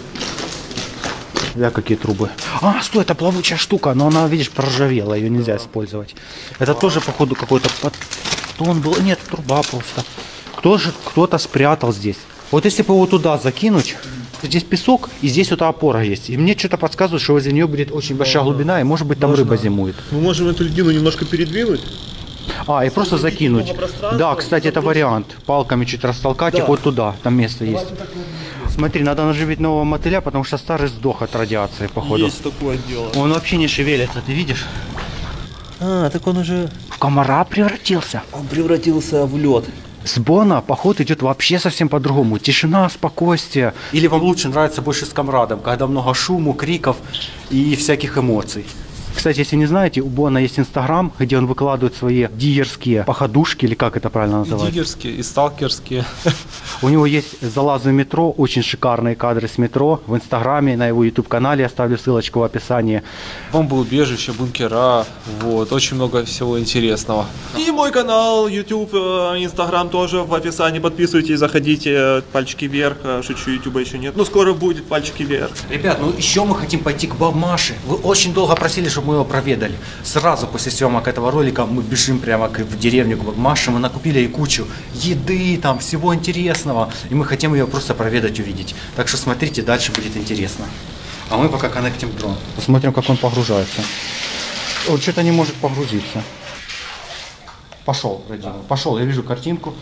Да, какие трубы. А, стой, это плавучая штука, но она, видишь, проржавела, ее нельзя использовать. Это тоже, походу, какой-то подтон был. Нет, труба просто. Кто-то спрятал здесь. Вот если бы его туда закинуть, Здесь песок, и здесь вот опора есть. И мне что-то подсказывает, что возле нее будет очень большая глубина, и может быть там рыба зимует. Мы можем эту льдину немножко передвинуть. И просто закинуть. Да, кстати, это вариант. Палками чуть растолкать их вот туда, там место есть. Смотри, надо наживить нового мотыля, потому что старый сдох от радиации, походу. Есть такое дело. Он вообще не шевелится, ты видишь? Так он уже... В комара превратился. Он превратился в лед. С Бона поход идет вообще совсем по-другому. Тишина, спокойствие. Или вам лучше нравится больше с комрадом, когда много шуму, криков и всяких эмоций. Кстати, если не знаете, у Бона есть Инстаграм, где он выкладывает свои диггерские походушки, или как это правильно называть? И диггерские, и сталкерские. У него есть залазы в метро, очень шикарные кадры с метро в Инстаграме, на его YouTube-канале, я оставлю ссылочку в описании. Бомбоубежище, бункера, вот, очень много всего интересного. И мой канал, YouTube, Instagram тоже в описании. Подписывайтесь, заходите, пальчики вверх. Шучу, YouTube еще нет. Но скоро будет пальчики вверх. Ребят, еще мы хотим пойти к Бабмаше. Вы очень долго просили, чтобы мы его проведали. Сразу после съемок этого ролика мы бежим прямо в деревню к Бабмаше. Мы накупили ей кучу еды, там всего интересного. И мы хотим ее просто проведать, увидеть. Так что смотрите, дальше будет интересно. А мы пока коннектим дрон. Посмотрим, как он погружается. Он что-то не может погрузиться. Пошел, Родион. Пошел, я вижу картинку.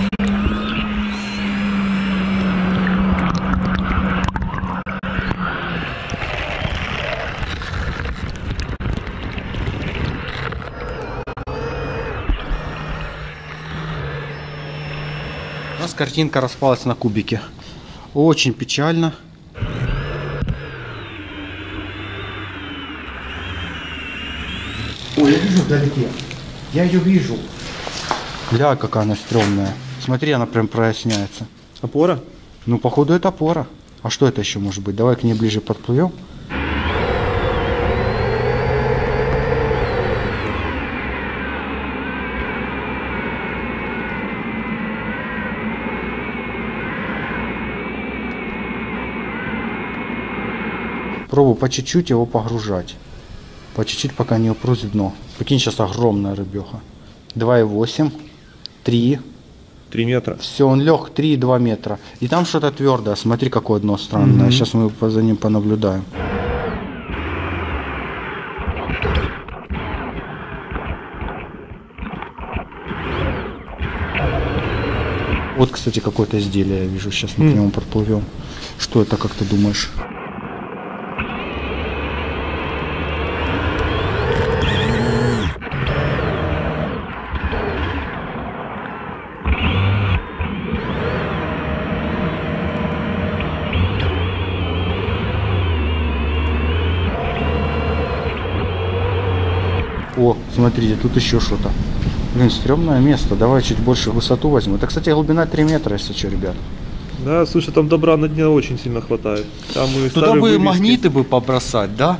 У нас картинка распалась на кубики. Очень печально. Ой, я вижу вдалеке. Я ее вижу. Ля, какая она стрёмная. Смотри, она прям проясняется. Опора? Ну, походу, это опора. А что это еще может быть? Давай к ней ближе подплывем. Пробую по чуть-чуть его погружать. По чуть-чуть, пока не упруть в дно. Прикинь, сейчас огромная рыбеха. 2,8, 3. 3 метра. Все, он лег 3,2 метра. И там что-то твердое. Смотри, какое дно странное. Сейчас мы за ним понаблюдаем. Вот, кстати, какое-то изделие я вижу. Сейчас мы к нему подплывем. Что это, как ты думаешь? О, смотрите, тут еще что-то. Блин, стрёмное место. Давай чуть больше высоту возьму. Это, кстати, глубина 3 метра, если что, ребят. Да, слушай, там добра на дне очень сильно хватает. Там и туда бы магниты бы побросать, да?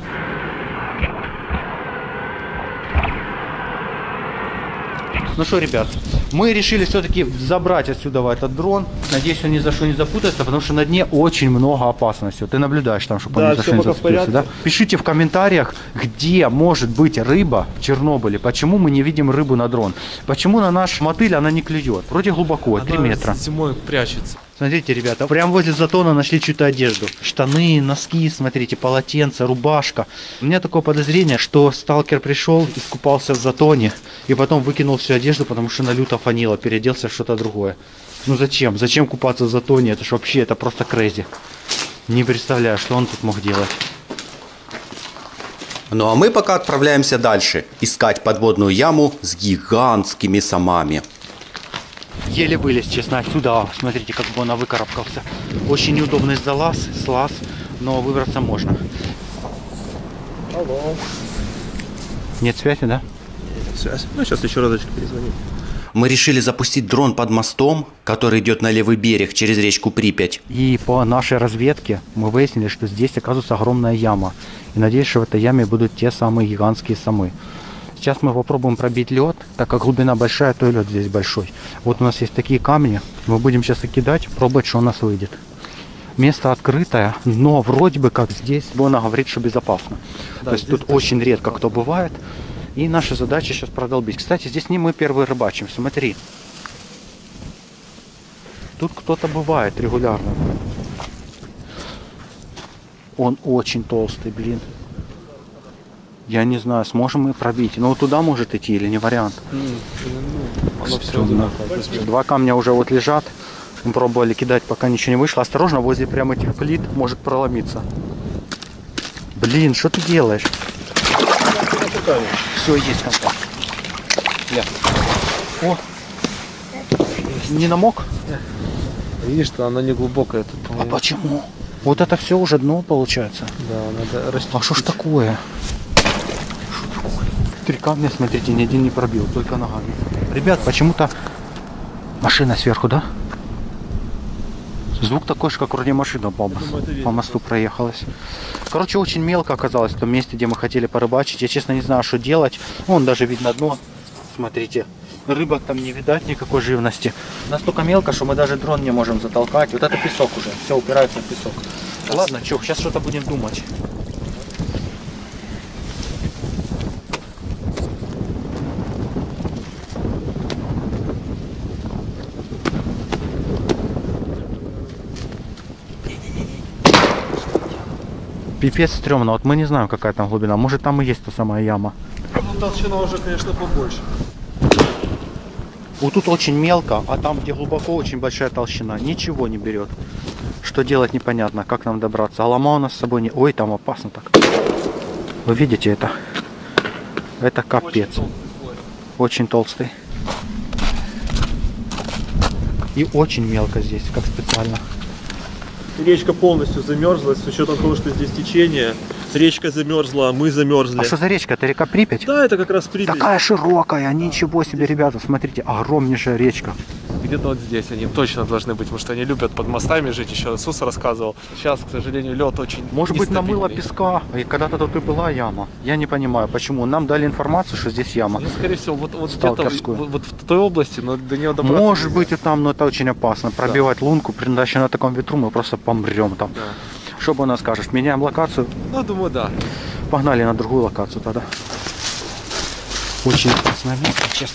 Ну что, ребят, мы решили все-таки забрать отсюда этот дрон. Надеюсь, он ни за что не запутается, потому что на дне очень много опасностей. Ты наблюдаешь там, чтобы он ни за что не зацепился, да? Пишите в комментариях, где может быть рыба в Чернобыле. Почему мы не видим рыбу на дрон? Почему на наш мотыль она не клюет? Вроде глубоко, 3 метра. Зимой прячется. Смотрите, ребята, прямо возле затона нашли чью-то одежду. Штаны, носки, смотрите, полотенце, рубашка. У меня такое подозрение, что сталкер пришел, искупался в затоне и потом выкинул всю одежду, потому что она люто фанила, переоделся в что-то другое. Ну зачем? Зачем купаться в затоне? Это ж вообще, это просто крейзи. Не представляю, что он тут мог делать. Ну а мы пока отправляемся дальше, искать подводную яму с гигантскими самами. Еле вылез, честно, отсюда. Смотрите, как бы он выкарабкался. Очень неудобный залаз, слаз, но выбраться можно. Алло. Нет связи, да? Связь. Ну, сейчас еще разочек перезвоним. Мы решили запустить дрон под мостом, который идет на левый берег через речку Припять. И по нашей разведке мы выяснили, что здесь оказывается огромная яма. И надеюсь, что в этой яме будут те самые гигантские самы. Сейчас мы попробуем пробить лед, так как глубина большая, то и лед здесь большой. Вот у нас есть такие камни, мы будем сейчас их кидать, пробовать, что у нас выйдет. Место открытое, но вроде бы как здесь, Бона говорит, что безопасно. Да, то есть тут очень редко кто бывает. И наша задача сейчас продолбить. Кстати, здесь не мы первые рыбачим, смотри. Тут кто-то бывает регулярно. Он очень толстый, блин. Я не знаю, сможем мы пробить. Ну, туда может идти или не вариант? Оно все Стрёмно. Два камня уже вот лежат. Мы пробовали кидать, пока ничего не вышло. Осторожно, возле прямо этих плит может проломиться. Блин, что ты делаешь? Все, есть контакт. О! Не намок? Видишь, что она не глубокая. Тут, А по-моему. почему? Вот это все уже дно получается. Да, надо расти. А что ж такое? 3 камня, смотрите, ни один не пробил, только ногами. Ребят, почему-то машина сверху, да? Звук такой же, как вроде машина по мосту проехалась. Короче, очень мелко оказалось в том месте, где мы хотели порыбачить. Я, честно, не знаю, что делать. Вон даже видно дно. Смотрите, рыбок там не видать, никакой живности. Настолько мелко, что мы даже дрон не можем затолкать. Вот это песок уже, все упирается в песок. Ладно, чё, сейчас что-то будем думать. Пипец стрёмно, вот мы не знаем, какая там глубина. Может, там и есть та самая яма. Ну, толщина уже, конечно, побольше. Вот тут очень мелко, а там, где глубоко, очень большая толщина. Ничего не берет. Что делать непонятно, как нам добраться. А лома у нас с собой не... Ой, там опасно так. Вы видите это? Это капец. Очень толстый. И очень мелко здесь, как специально. Речка полностью замерзла, с учетом того, что здесь течение. Речка замерзла, мы замерзли. А что за речка? Это река Припять? Да, это как раз Припять. Такая широкая, ничего себе, ребята, смотрите, огромнейшая речка. Где-то вот здесь они точно должны быть, потому что они любят под мостами жить, еще Иисус рассказывал. Сейчас, к сожалению, лед очень Может быть, намыло нестабильный. песка, и когда-то тут и была яма. Я не понимаю, почему. Нам дали информацию, что здесь яма. Ну, скорее всего, вот где-то Сталкерскую. вот в той области, но до нее добраться. Может быть и там, но это очень опасно. Пробивать лунку, даже на таком ветру мы просто помрем там. Да. Что бы она скажет? Меняем локацию, Ну, думаю, да. погнали на другую локацию тогда. Очень опасное место, честно.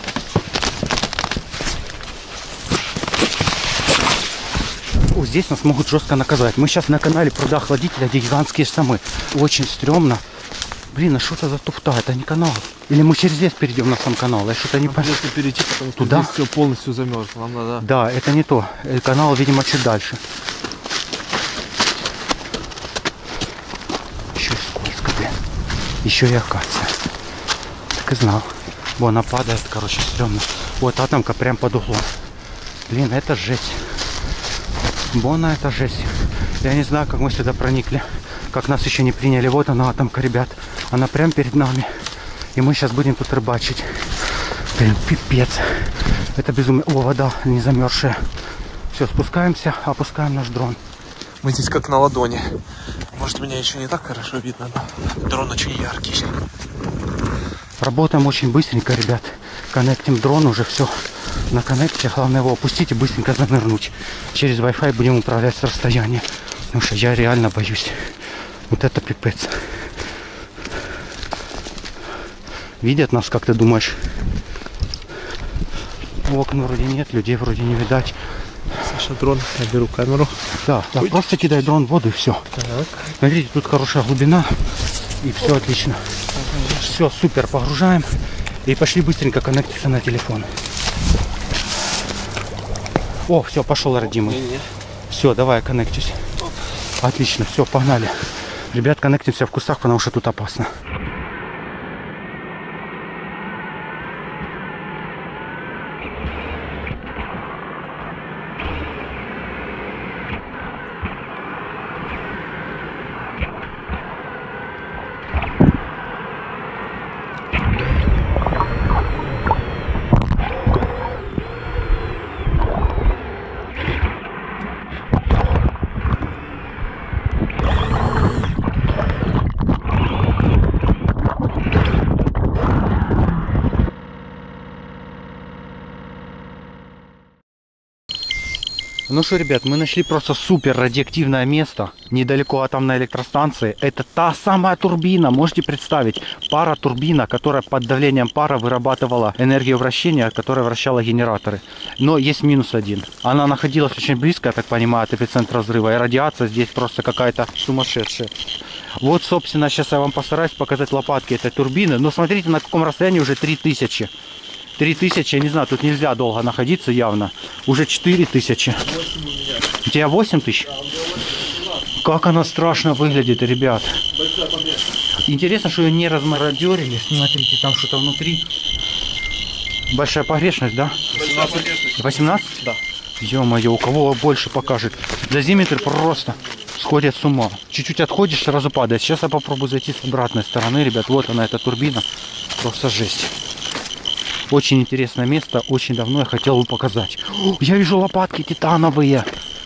О, здесь нас могут жестко наказать. Мы сейчас на канале пруда охладителя, где гигантские самы. Очень стрёмно. Блин, а что это за туфта? Это не канал. Или мы через лес перейдем на сам канал? Я что-то не понял. Придется перейти, потому что Туда? здесь все полностью замерзло. Нам надо... Да, это не то. Канал, видимо, чуть дальше. Еще и скользко, блин. Еще и акация. Так и знал. Вон она падает, короче, стрёмно. Вот атомка прям под углом. Блин, это жесть. Бона, это жесть. Я не знаю, как мы сюда проникли. Как нас еще не приняли. Вот она, атомка, ребят. Она прям перед нами. И мы сейчас будем тут рыбачить. Блин, пипец. Это безумие. О, вода не замерзшая. Все, спускаемся, опускаем наш дрон. Мы здесь как на ладони. Может, меня еще не так хорошо видно, но дрон очень яркий. Работаем очень быстренько, ребят. Коннектим дрон уже все. На коннекте. Главное его опустить и быстренько занырнуть. Через Wi-Fi будем управлять с расстояния. Потому что я реально боюсь. Вот это пипец. Видят нас, как ты думаешь? Окна вроде нет, людей вроде не видать. Саша, дрон, я беру камеру. Да, просто кидай дрон в воду и все. Так. Смотрите, тут хорошая глубина. И все отлично. Все, супер, погружаем. И пошли быстренько коннектиться на телефон. О, все, пошел родимый. Все, давай, коннектюсь. Отлично, все, погнали. Ребят, коннектимся в кустах, потому что тут опасно. Ну что, ребят, мы нашли просто супер радиоактивное место недалеко от атомной электростанции. Это та самая турбина, можете представить, пара-турбина, которая под давлением пара вырабатывала энергию вращения, которая вращала генераторы. Но есть минус один. Она находилась очень близко, я так понимаю, от эпицентра взрыва, и радиация здесь просто какая-то сумасшедшая. Вот, собственно, сейчас я вам постараюсь показать лопатки этой турбины. Но смотрите, на каком расстоянии уже 3000. 3000, я не знаю, тут нельзя долго находиться явно. Уже 4000. У тебя 8000? Как она страшно выглядит, ребят. Интересно, что ее не размародерили. Смотрите, там что-то внутри. Большая погрешность, да? 18? Да. Ё-моё, у кого больше покажет. Дозиметр просто сходит с ума. Чуть-чуть отходишь, сразу падает. Сейчас я попробую зайти с обратной стороны, ребят. Вот она, эта турбина. Просто жесть. Очень интересное место, очень давно я хотел бы показать. О, я вижу лопатки титановые.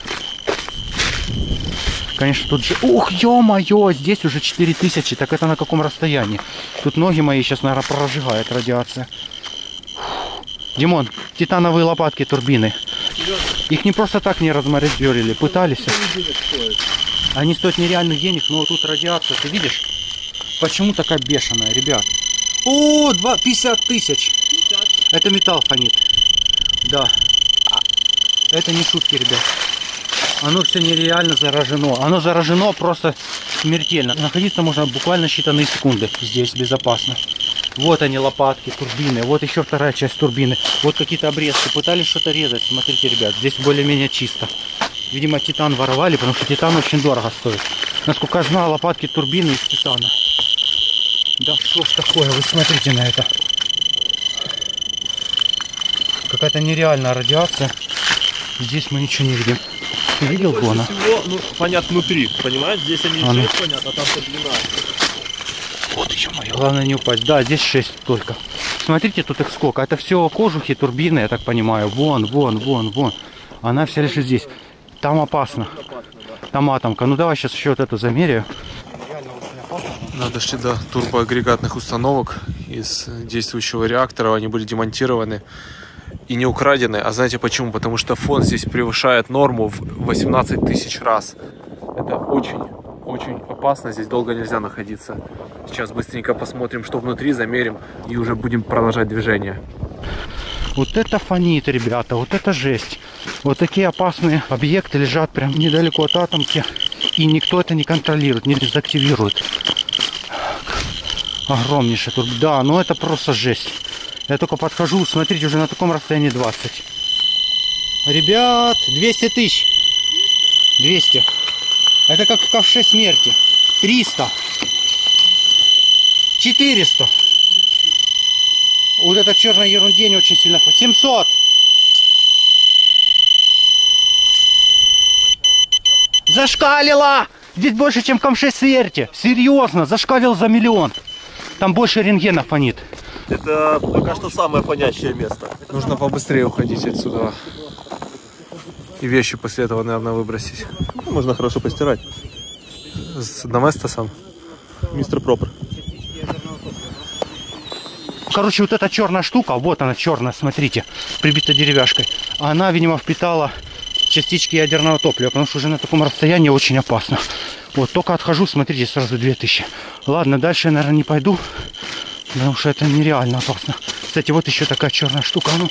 Конечно, тут же... Ух, ё-моё, здесь уже 4000. Так это на каком расстоянии? Тут ноги мои сейчас, наверное, прожигает радиация. Димон, титановые лопатки турбины. Их не просто так не размародерили, пытались. Они стоят нереальных денег, но вот тут радиация, ты видишь? Почему такая бешеная, ребят? О, 50 тысяч. Это металл фонит. Да. Это не шутки, ребят. Оно все нереально заражено. Оно заражено просто смертельно. Находиться можно буквально считанные секунды здесь безопасно. Вот они, лопатки, турбины. Вот еще вторая часть турбины. Вот какие-то обрезки. Пытались что-то резать. Смотрите, ребят, здесь более-менее чисто. Видимо, титан воровали, потому что титан очень дорого стоит. Насколько я знаю, лопатки турбины из титана. Да что ж такое, вы смотрите на это. Какая-то нереальная радиация. Здесь мы ничего не видим. Ты видел гона? Всего, ну, понятно, внутри, понимаешь? Здесь они 6, понятно, а там-то 12. Вот еще моё. Главное не упасть. Да, здесь 6 только. Смотрите, тут их сколько. Это все кожухи, турбины, я так понимаю. Вон, вон, вон, вон. Она вся лежит здесь. Там опасно. Там атомка. Ну давай сейчас еще вот эту замеряю. Дошли до турбоагрегатных установок из действующего реактора. Они были демонтированы и не украдены. А знаете почему? Потому что фон здесь превышает норму в 18 тысяч раз. Это очень опасно. Здесь долго нельзя находиться. Сейчас быстренько посмотрим, что внутри, замерим и уже будем продолжать движение. Вот это фонит, ребята, вот это жесть. Вот такие опасные объекты лежат прям недалеко от атомки. И никто это не контролирует, не дезактивирует. Огромнейший турб. Да, ну это просто жесть. Я только подхожу, смотрите, уже на таком расстоянии 20. Ребят, 200 тысяч. 200. Это как в ковше смерти. 300. 400. Вот эта черная ерунда не очень сильно. 700. Зашкалила! Здесь больше, чем в ковше смерти. Серьезно, зашкалил за 1 000 000. Там больше рентгена фонит. Это пока что самое фонящее место. Нужно побыстрее уходить отсюда. И вещи после этого, наверное, выбросить. Можно хорошо постирать. С Доместосом. Мистер Пропер. Короче, вот эта черная штука, вот она черная, смотрите, прибита деревяшкой. Она, видимо, впитала частички ядерного топлива, потому что уже на таком расстоянии очень опасно. Вот, только отхожу, смотрите, сразу 2000. Ладно, дальше я, наверное, не пойду, потому что это нереально опасно. Кстати, вот еще такая черная штука, ну.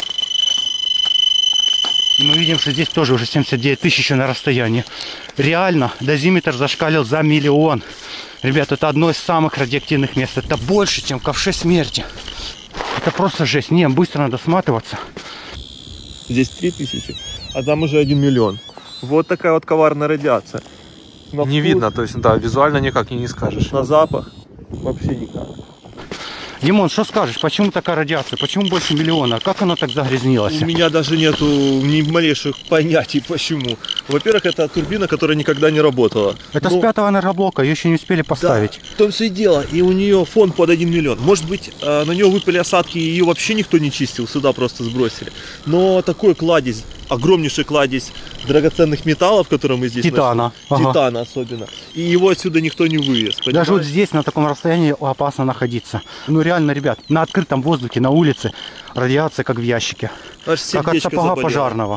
И мы видим, что здесь тоже уже 79 тысяч еще на расстоянии. Реально, дозиметр зашкалил за 1 000 000. Ребята, это одно из самых радиоактивных мест. Это больше, чем в ковше смерти. Это просто жесть. Не, быстро надо сматываться. Здесь 3000, а там уже 1 000 000. Вот такая вот коварная радиация. На Не вкус, видно, то есть, да, визуально никак не скажешь. на запах вообще никак. Димон, что скажешь? Почему такая радиация? Почему больше 1 000 000? Как оно так загрязнилось? У меня даже нету ни малейших понятий, почему. Во-первых, это турбина, которая никогда не работала. Это Ну, с 5-го энергоблока, ее еще не успели поставить. Да, в том все и дело. И у нее фон под 1 000 000. Может быть, на нее выпали осадки, и ее вообще никто не чистил, сюда просто сбросили. Но такой кладезь, огромнейший кладезь драгоценных металлов, которые мы здесь Титана. нашли, Ага. титана особенно, и его отсюда никто не вывез. Даже понимаешь? вот здесь, на таком расстоянии, опасно находиться. Ну реально, ребят, на открытом воздухе, на улице, радиация как в ящике. Аж Как от сердечко сапога заболело. пожарного.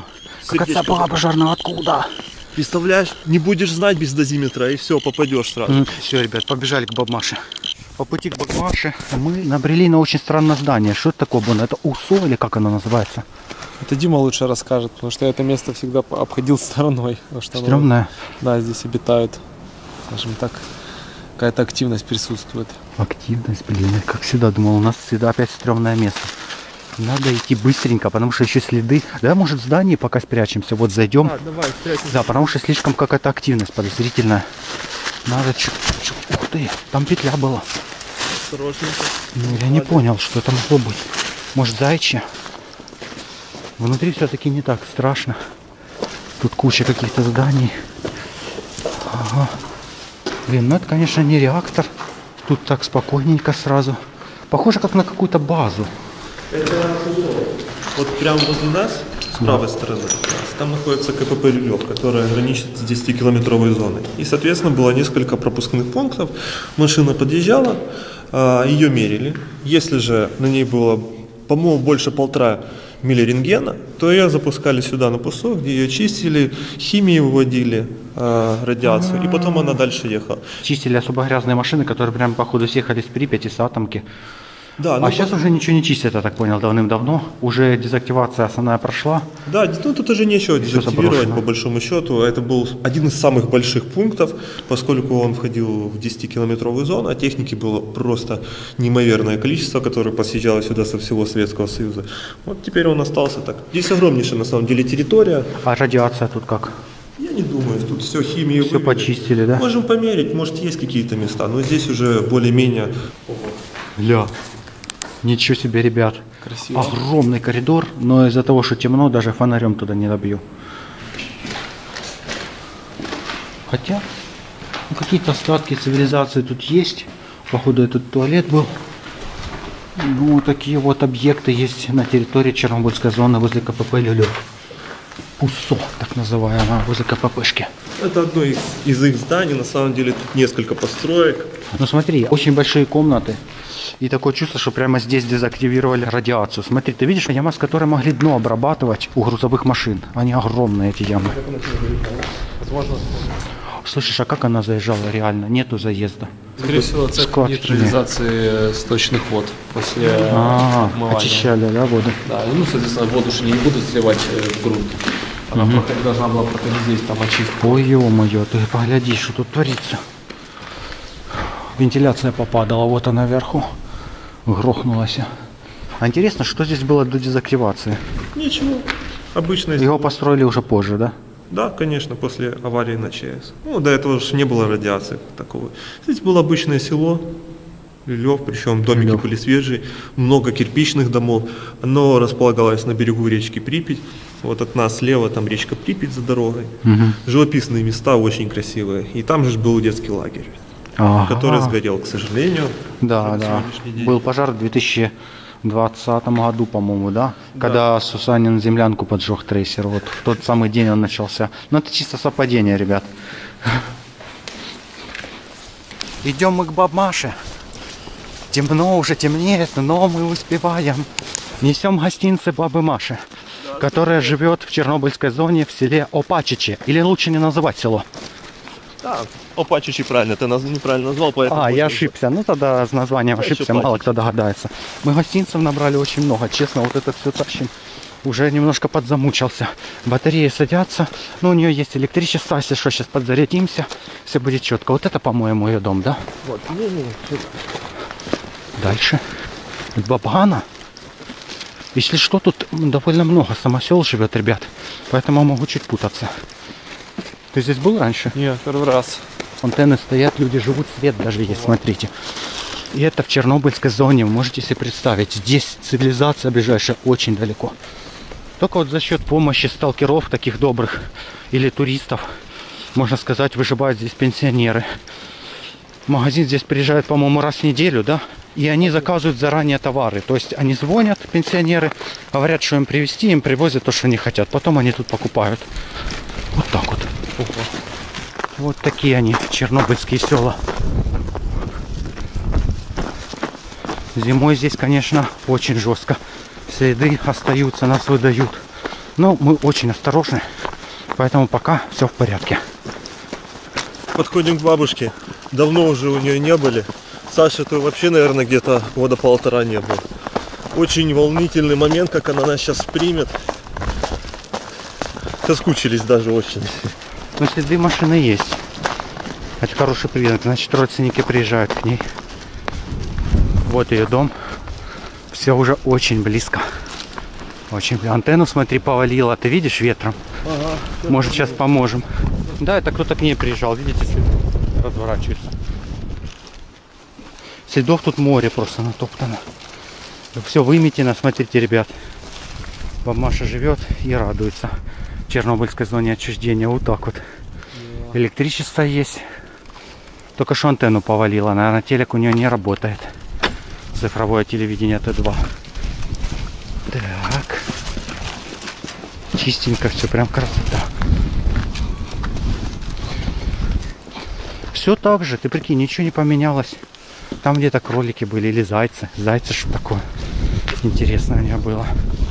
Какая была пожарная, откуда? Представляешь, не будешь знать без дозиметра, и все, попадешь сразу. Все, ребят, побежали к Бабмаше. По пути к Бабмаше мы набрели на очень странное здание. Что это такое было? Это УСО или как оно называется? Это Дима лучше расскажет, потому что я это место всегда обходил стороной. Стрёмное? Да, здесь обитают, скажем так, какая-то активность присутствует. Активность, блин, как всегда думал, у нас всегда опять стрёмное место. Надо идти быстренько, потому что еще следы. Да, может, в здании пока спрячемся. Вот зайдем. Да, давай, спрячемся. Да, потому что слишком какая-то активность подозрительная. Надо Ух ты, там петля была. Осторожненько. Ну, я не понял, что это могло быть. Может, зайчья? Внутри все-таки не так страшно. Тут куча каких-то зданий. Ага. Блин, ну это, конечно, не реактор. Тут так спокойненько сразу. Похоже, как на какую-то базу. Это вот прямо возле нас, с правой стороны, там находится КПП «Рилев», которая граничит с 10-километровой зоной. И, соответственно, было несколько пропускных пунктов. Машина подъезжала, ее мерили. Если же на ней было, по-моему, больше 1,5 миллирентгена, то ее запускали сюда на ПУСО, где ее чистили, химией выводили радиацию, и потом она дальше ехала. Чистили особо грязные машины, которые прям по ходу съехали с Припяти, с Атомки. Да, А сейчас уже ничего не чистят, я так понял, давным-давно. Уже дезактивация основная прошла. Да, ну тут уже нечего дезактивировать, заброшено. по большому счету. Это был один из самых больших пунктов, поскольку он входил в 10-километровую зону, а техники было просто неимоверное количество, которое посъезжало сюда со всего Советского Союза. Вот теперь он остался так. Здесь огромнейшая, на самом деле, территория. А радиация тут как? Я не думаю, тут все химией Все почистили, да? Можем померить, может, есть какие-то места, но здесь уже более-менее... Ля. Ничего себе, ребят. Красиво. Огромный коридор, но из-за того, что темно, даже фонарем туда не добью. Хотя, ну, какие-то остатки цивилизации тут есть. Походу, этот туалет был. Ну, такие вот объекты есть на территории Чернобыльской зоны возле КПП «Люлёв». УСО, так называемое, возле КППшки. Это одно из их зданий, на самом деле тут несколько построек. Ну смотри, очень большие комнаты. И такое чувство, что прямо здесь дезактивировали радиацию. Смотри, ты видишь яма, с которой могли дно обрабатывать у грузовых машин. Они огромные, эти ямы. Слышишь, а как она заезжала реально? Нету заезда. Скорее всего, цех Склад нейтрализации сточных вод после отмывания. Очищали, да, воду? Да, ну, соответственно, воду же не будут сливать в грунт. Она должна была проходить здесь, там очистку. Ой, ё-моё, ты погляди, что тут творится. Вентиляция попадала, вот она вверху. Грохнулась. А интересно, что здесь было до дезактивации? Ничего, обычно... Его построили уже позже, да? Да, конечно, после аварии на ЧАЭС. Ну, до этого же не было радиации такого. Здесь было обычное село, Люлёв, причем домики были свежие, много кирпичных домов. Оно располагалось на берегу речки Припять. Вот от нас слева там речка Припять за дорогой. Живописные места, очень красивые. И там же был детский лагерь, который сгорел, к сожалению. Да, да. Был пожар в 2020 году, по-моему, да? Когда Сусанин землянку поджег трейсер. Вот в тот самый день он начался. Но это чисто совпадение, ребят. Идем мы к Бабмаше. Темно уже, темнеет, но мы успеваем. Несем гостинцы Бабы Маши, которая живет в Чернобыльской зоне в селе Опачичи. Или лучше не называть село. Да, Опачичи правильно, ты неправильно назвал, поэтому... Я ошибся. Ну тогда с названием ошибся, мало кто догадается. Мы гостинцев набрали очень много. Честно, вот это все тащим. Уже немножко подзамучился. Батареи садятся. Но у нее есть электричество. Если что, сейчас подзарядимся. Все будет четко. Вот это, по-моему, ее дом, да? Вот, Дальше. Бабгана. Если что, тут довольно много самосел живет, ребят. Поэтому могу чуть путаться. Ты здесь был раньше? Нет, первый раз. Антенны стоят, люди живут, свет даже есть, смотрите. И это в Чернобыльской зоне, вы можете себе представить. Здесь цивилизация ближайшая очень далеко. Только вот за счет помощи сталкеров таких добрых или туристов, можно сказать, выживают здесь пенсионеры. В магазин здесь приезжают, по-моему, раз в неделю, да? И они заказывают заранее товары. То есть они звонят, пенсионеры, говорят, что им привезти, им привозят то, что они хотят. Потом они тут покупают. Вот так вот. Вот такие они, чернобыльские села. Зимой здесь, конечно, очень жестко. Следы остаются, нас выдают. Но мы очень осторожны, поэтому пока все в порядке. Подходим к бабушке. Давно уже у нее не были. Саша-то вообще, наверное, где-то года полтора не был. Очень волнительный момент, как она нас сейчас примет. Соскучились даже очень. Но следы машины есть. Это хороший признак. Значит, родственники приезжают к ней. Вот ее дом. Все уже очень близко. Очень. Антенну, смотри, повалило. Ты видишь, ветром? Ага. Может, сейчас поможем. Да, это кто-то к ней приезжал. Видите, следы разворачиваются. Следов тут море просто натоптано. Все выметено. Смотрите, ребят. Бабмаша живет и радуется. В Чернобыльской зоне отчуждения. Вот так вот. Электричество есть. Только что антенну повалило. Наверное, телек у нее не работает. Цифровое телевидение Т2. Так. Чистенько все. Прям красота. Все так же. Ты прикинь, ничего не поменялось. Там где-то кролики были или зайцы. Зайцы, что такое интересное у меня было.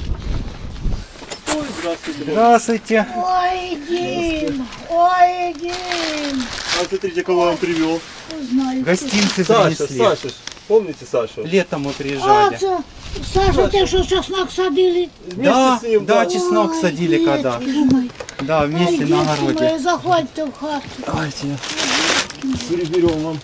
Ой, здравствуйте. Здравствуйте. Ой, Дим, ой, Дим. А смотрите, кого он привел. Узнаю. Гостинцы Саша, занесли. Саша. Помните Сашу? Летом мы А, приезжали. це, Саша, ти що чеснок садили? Да, с ним, да, да. чеснок Ой, садили дітки когда. мої. Да, Ой, вместе дітки на огороде. мої, заходьте в хату. Давайте. Переберем вам.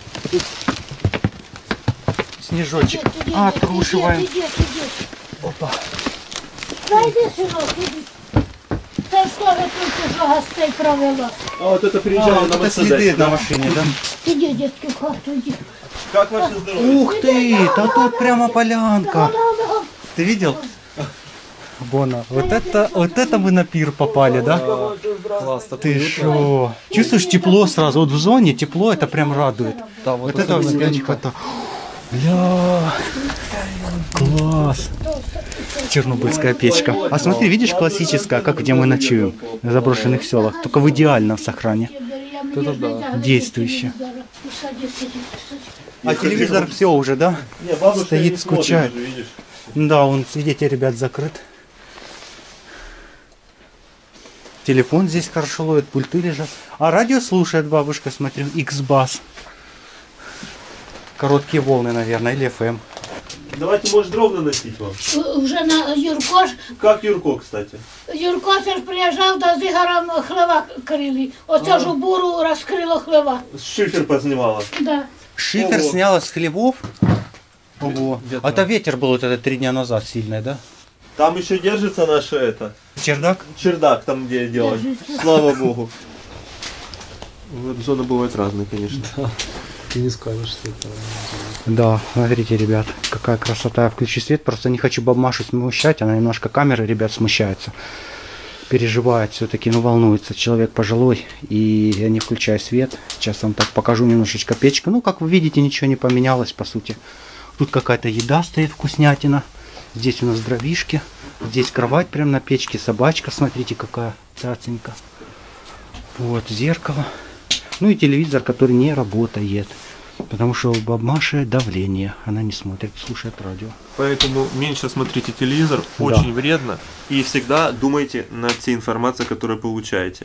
Снежочек. Іди, Отрушиваем. іди. Опа. Зайди, синок, іди. Це ж теж тільки що гостей провела. А вот это приезжали на это Мерседесе, следы да? на машине, да? Іди, дітки, в хату, іди. Как ваше здоровье? Ух ты, да тут прямо полянка. Ты видел? Бона, вот это вы на пир попали, да? Ты шо? Чувствуешь тепло сразу? Вот в зоне тепло, это прям радует. Да, Вот это себя не хватает. Бля, класс. Чернобыльская печка. А смотри, видишь, классическая, как где мы ночуем, на заброшенных селах. Только в идеальном сохране. Действующая. А телевизор все уже, да? Не, бабушка Стоит, не смотрит скучает. уже, видишь? Да, он, видите, ребят, закрыт. Телефон здесь хорошо ловит, пульты лежат. А радио слушает бабушка, смотрю, X-Bass. Короткие волны, наверное, или FM. Давайте, может, дров наносить вам. Вже на Юрко ж, Как Юрко, кстати. Юрко це ж приїжджав, да з Ігорем хлева крили. Оце ж у буру розкрило хлева. Шифер познимала. Да. Шифер Ого. сняла с хлевов. Ого. А это ветер был вот это 3 дня назад сильный, да? Там еще держится наше это. Чердак? Чердак там, где я делал. Слава богу. Зоны бывают разные, конечно. Ты не скажешь, что это... Да, смотрите, ребят, какая красота. Я включу свет, просто не хочу бабмашу смущать. Она немножко камеры, ребят, смущается. Переживает все-таки, ну волнуется. Человек пожилой, и я не включаю свет. Сейчас вам так покажу немножечко печку. Ну, как вы видите, ничего не поменялось, по сути. Тут какая-то еда стоит, вкуснятина. Здесь у нас дровишки. Здесь кровать прямо на печке. Собачка, смотрите, какая цаценька. Вот, зеркало. Ну и телевизор, который не работает. Потому что у бабмаши давление. Она не смотрит, слушает радио. Поэтому меньше смотрите телевизор, очень вредно. И всегда думайте над всей информацией, которую получаете.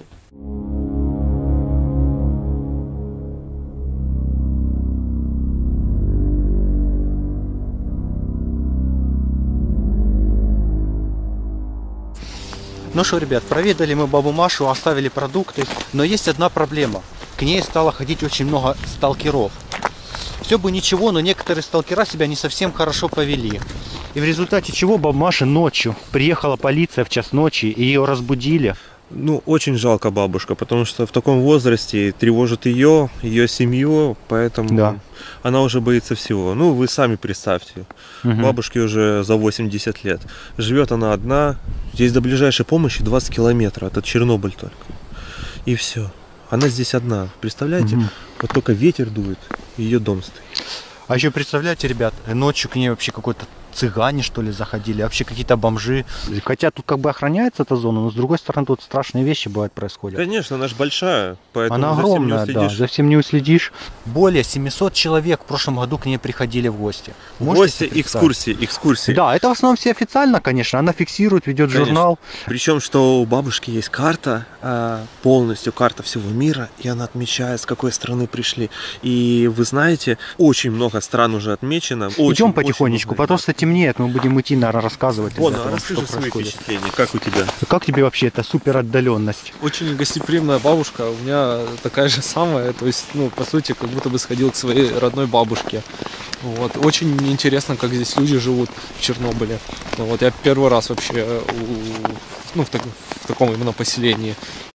Ну что, ребят, проведали мы бабу Машу, оставили продукты. Но есть одна проблема. К ней стало ходить очень много сталкеров. Все бы ничего, но некоторые сталкера себя не совсем хорошо повели. И в результате чего баба Маша ночью приехала полиция в час ночи, и ее разбудили. Ну, очень жалко бабушка, потому что в таком возрасте тревожит ее, ее семью, поэтому Да. она уже боится всего. Ну, вы сами представьте, бабушке уже за 80 лет. Живет она одна, здесь до ближайшей помощи 20 километров, это Чернобыль только. И все. Она здесь одна, представляете? Вот только ветер дует, ее дом стоит. А еще представляете, ребят, ночью к ней вообще какой-то цыгане, что ли, заходили, вообще какие-то бомжи. Хотя тут как бы охраняется эта зона, но с другой стороны тут страшные вещи бывают происходят. Конечно, она же большая, поэтому Она за всем не огромная, да, уследишь. за всем не уследишь. Более 700 человек в прошлом году к ней приходили в гости. Можете Гости, себе представить? экскурсии. Да, это в основном все официально, конечно. Она фиксирует, ведет Конечно. журнал. Причем, что у бабушки есть карта, полностью карта всего мира, и она отмечает, с какой страны пришли. И вы знаете, очень много стран уже отмечено. Идем потихонечку, потому что темнеет, мы будем идти, наверное, рассказывать. Вон, ребятам, расскажи что свои происходит. впечатления, как у тебя? Как тебе вообще эта супер отдаленность? Очень гостеприимная бабушка, у меня такая же самая, то есть, ну, по сути, как будто бы сходил к своей родной бабушке. Вот. Очень интересно, как здесь люди живут в Чернобыле. Вот. Я первый раз вообще в таком именно поселении.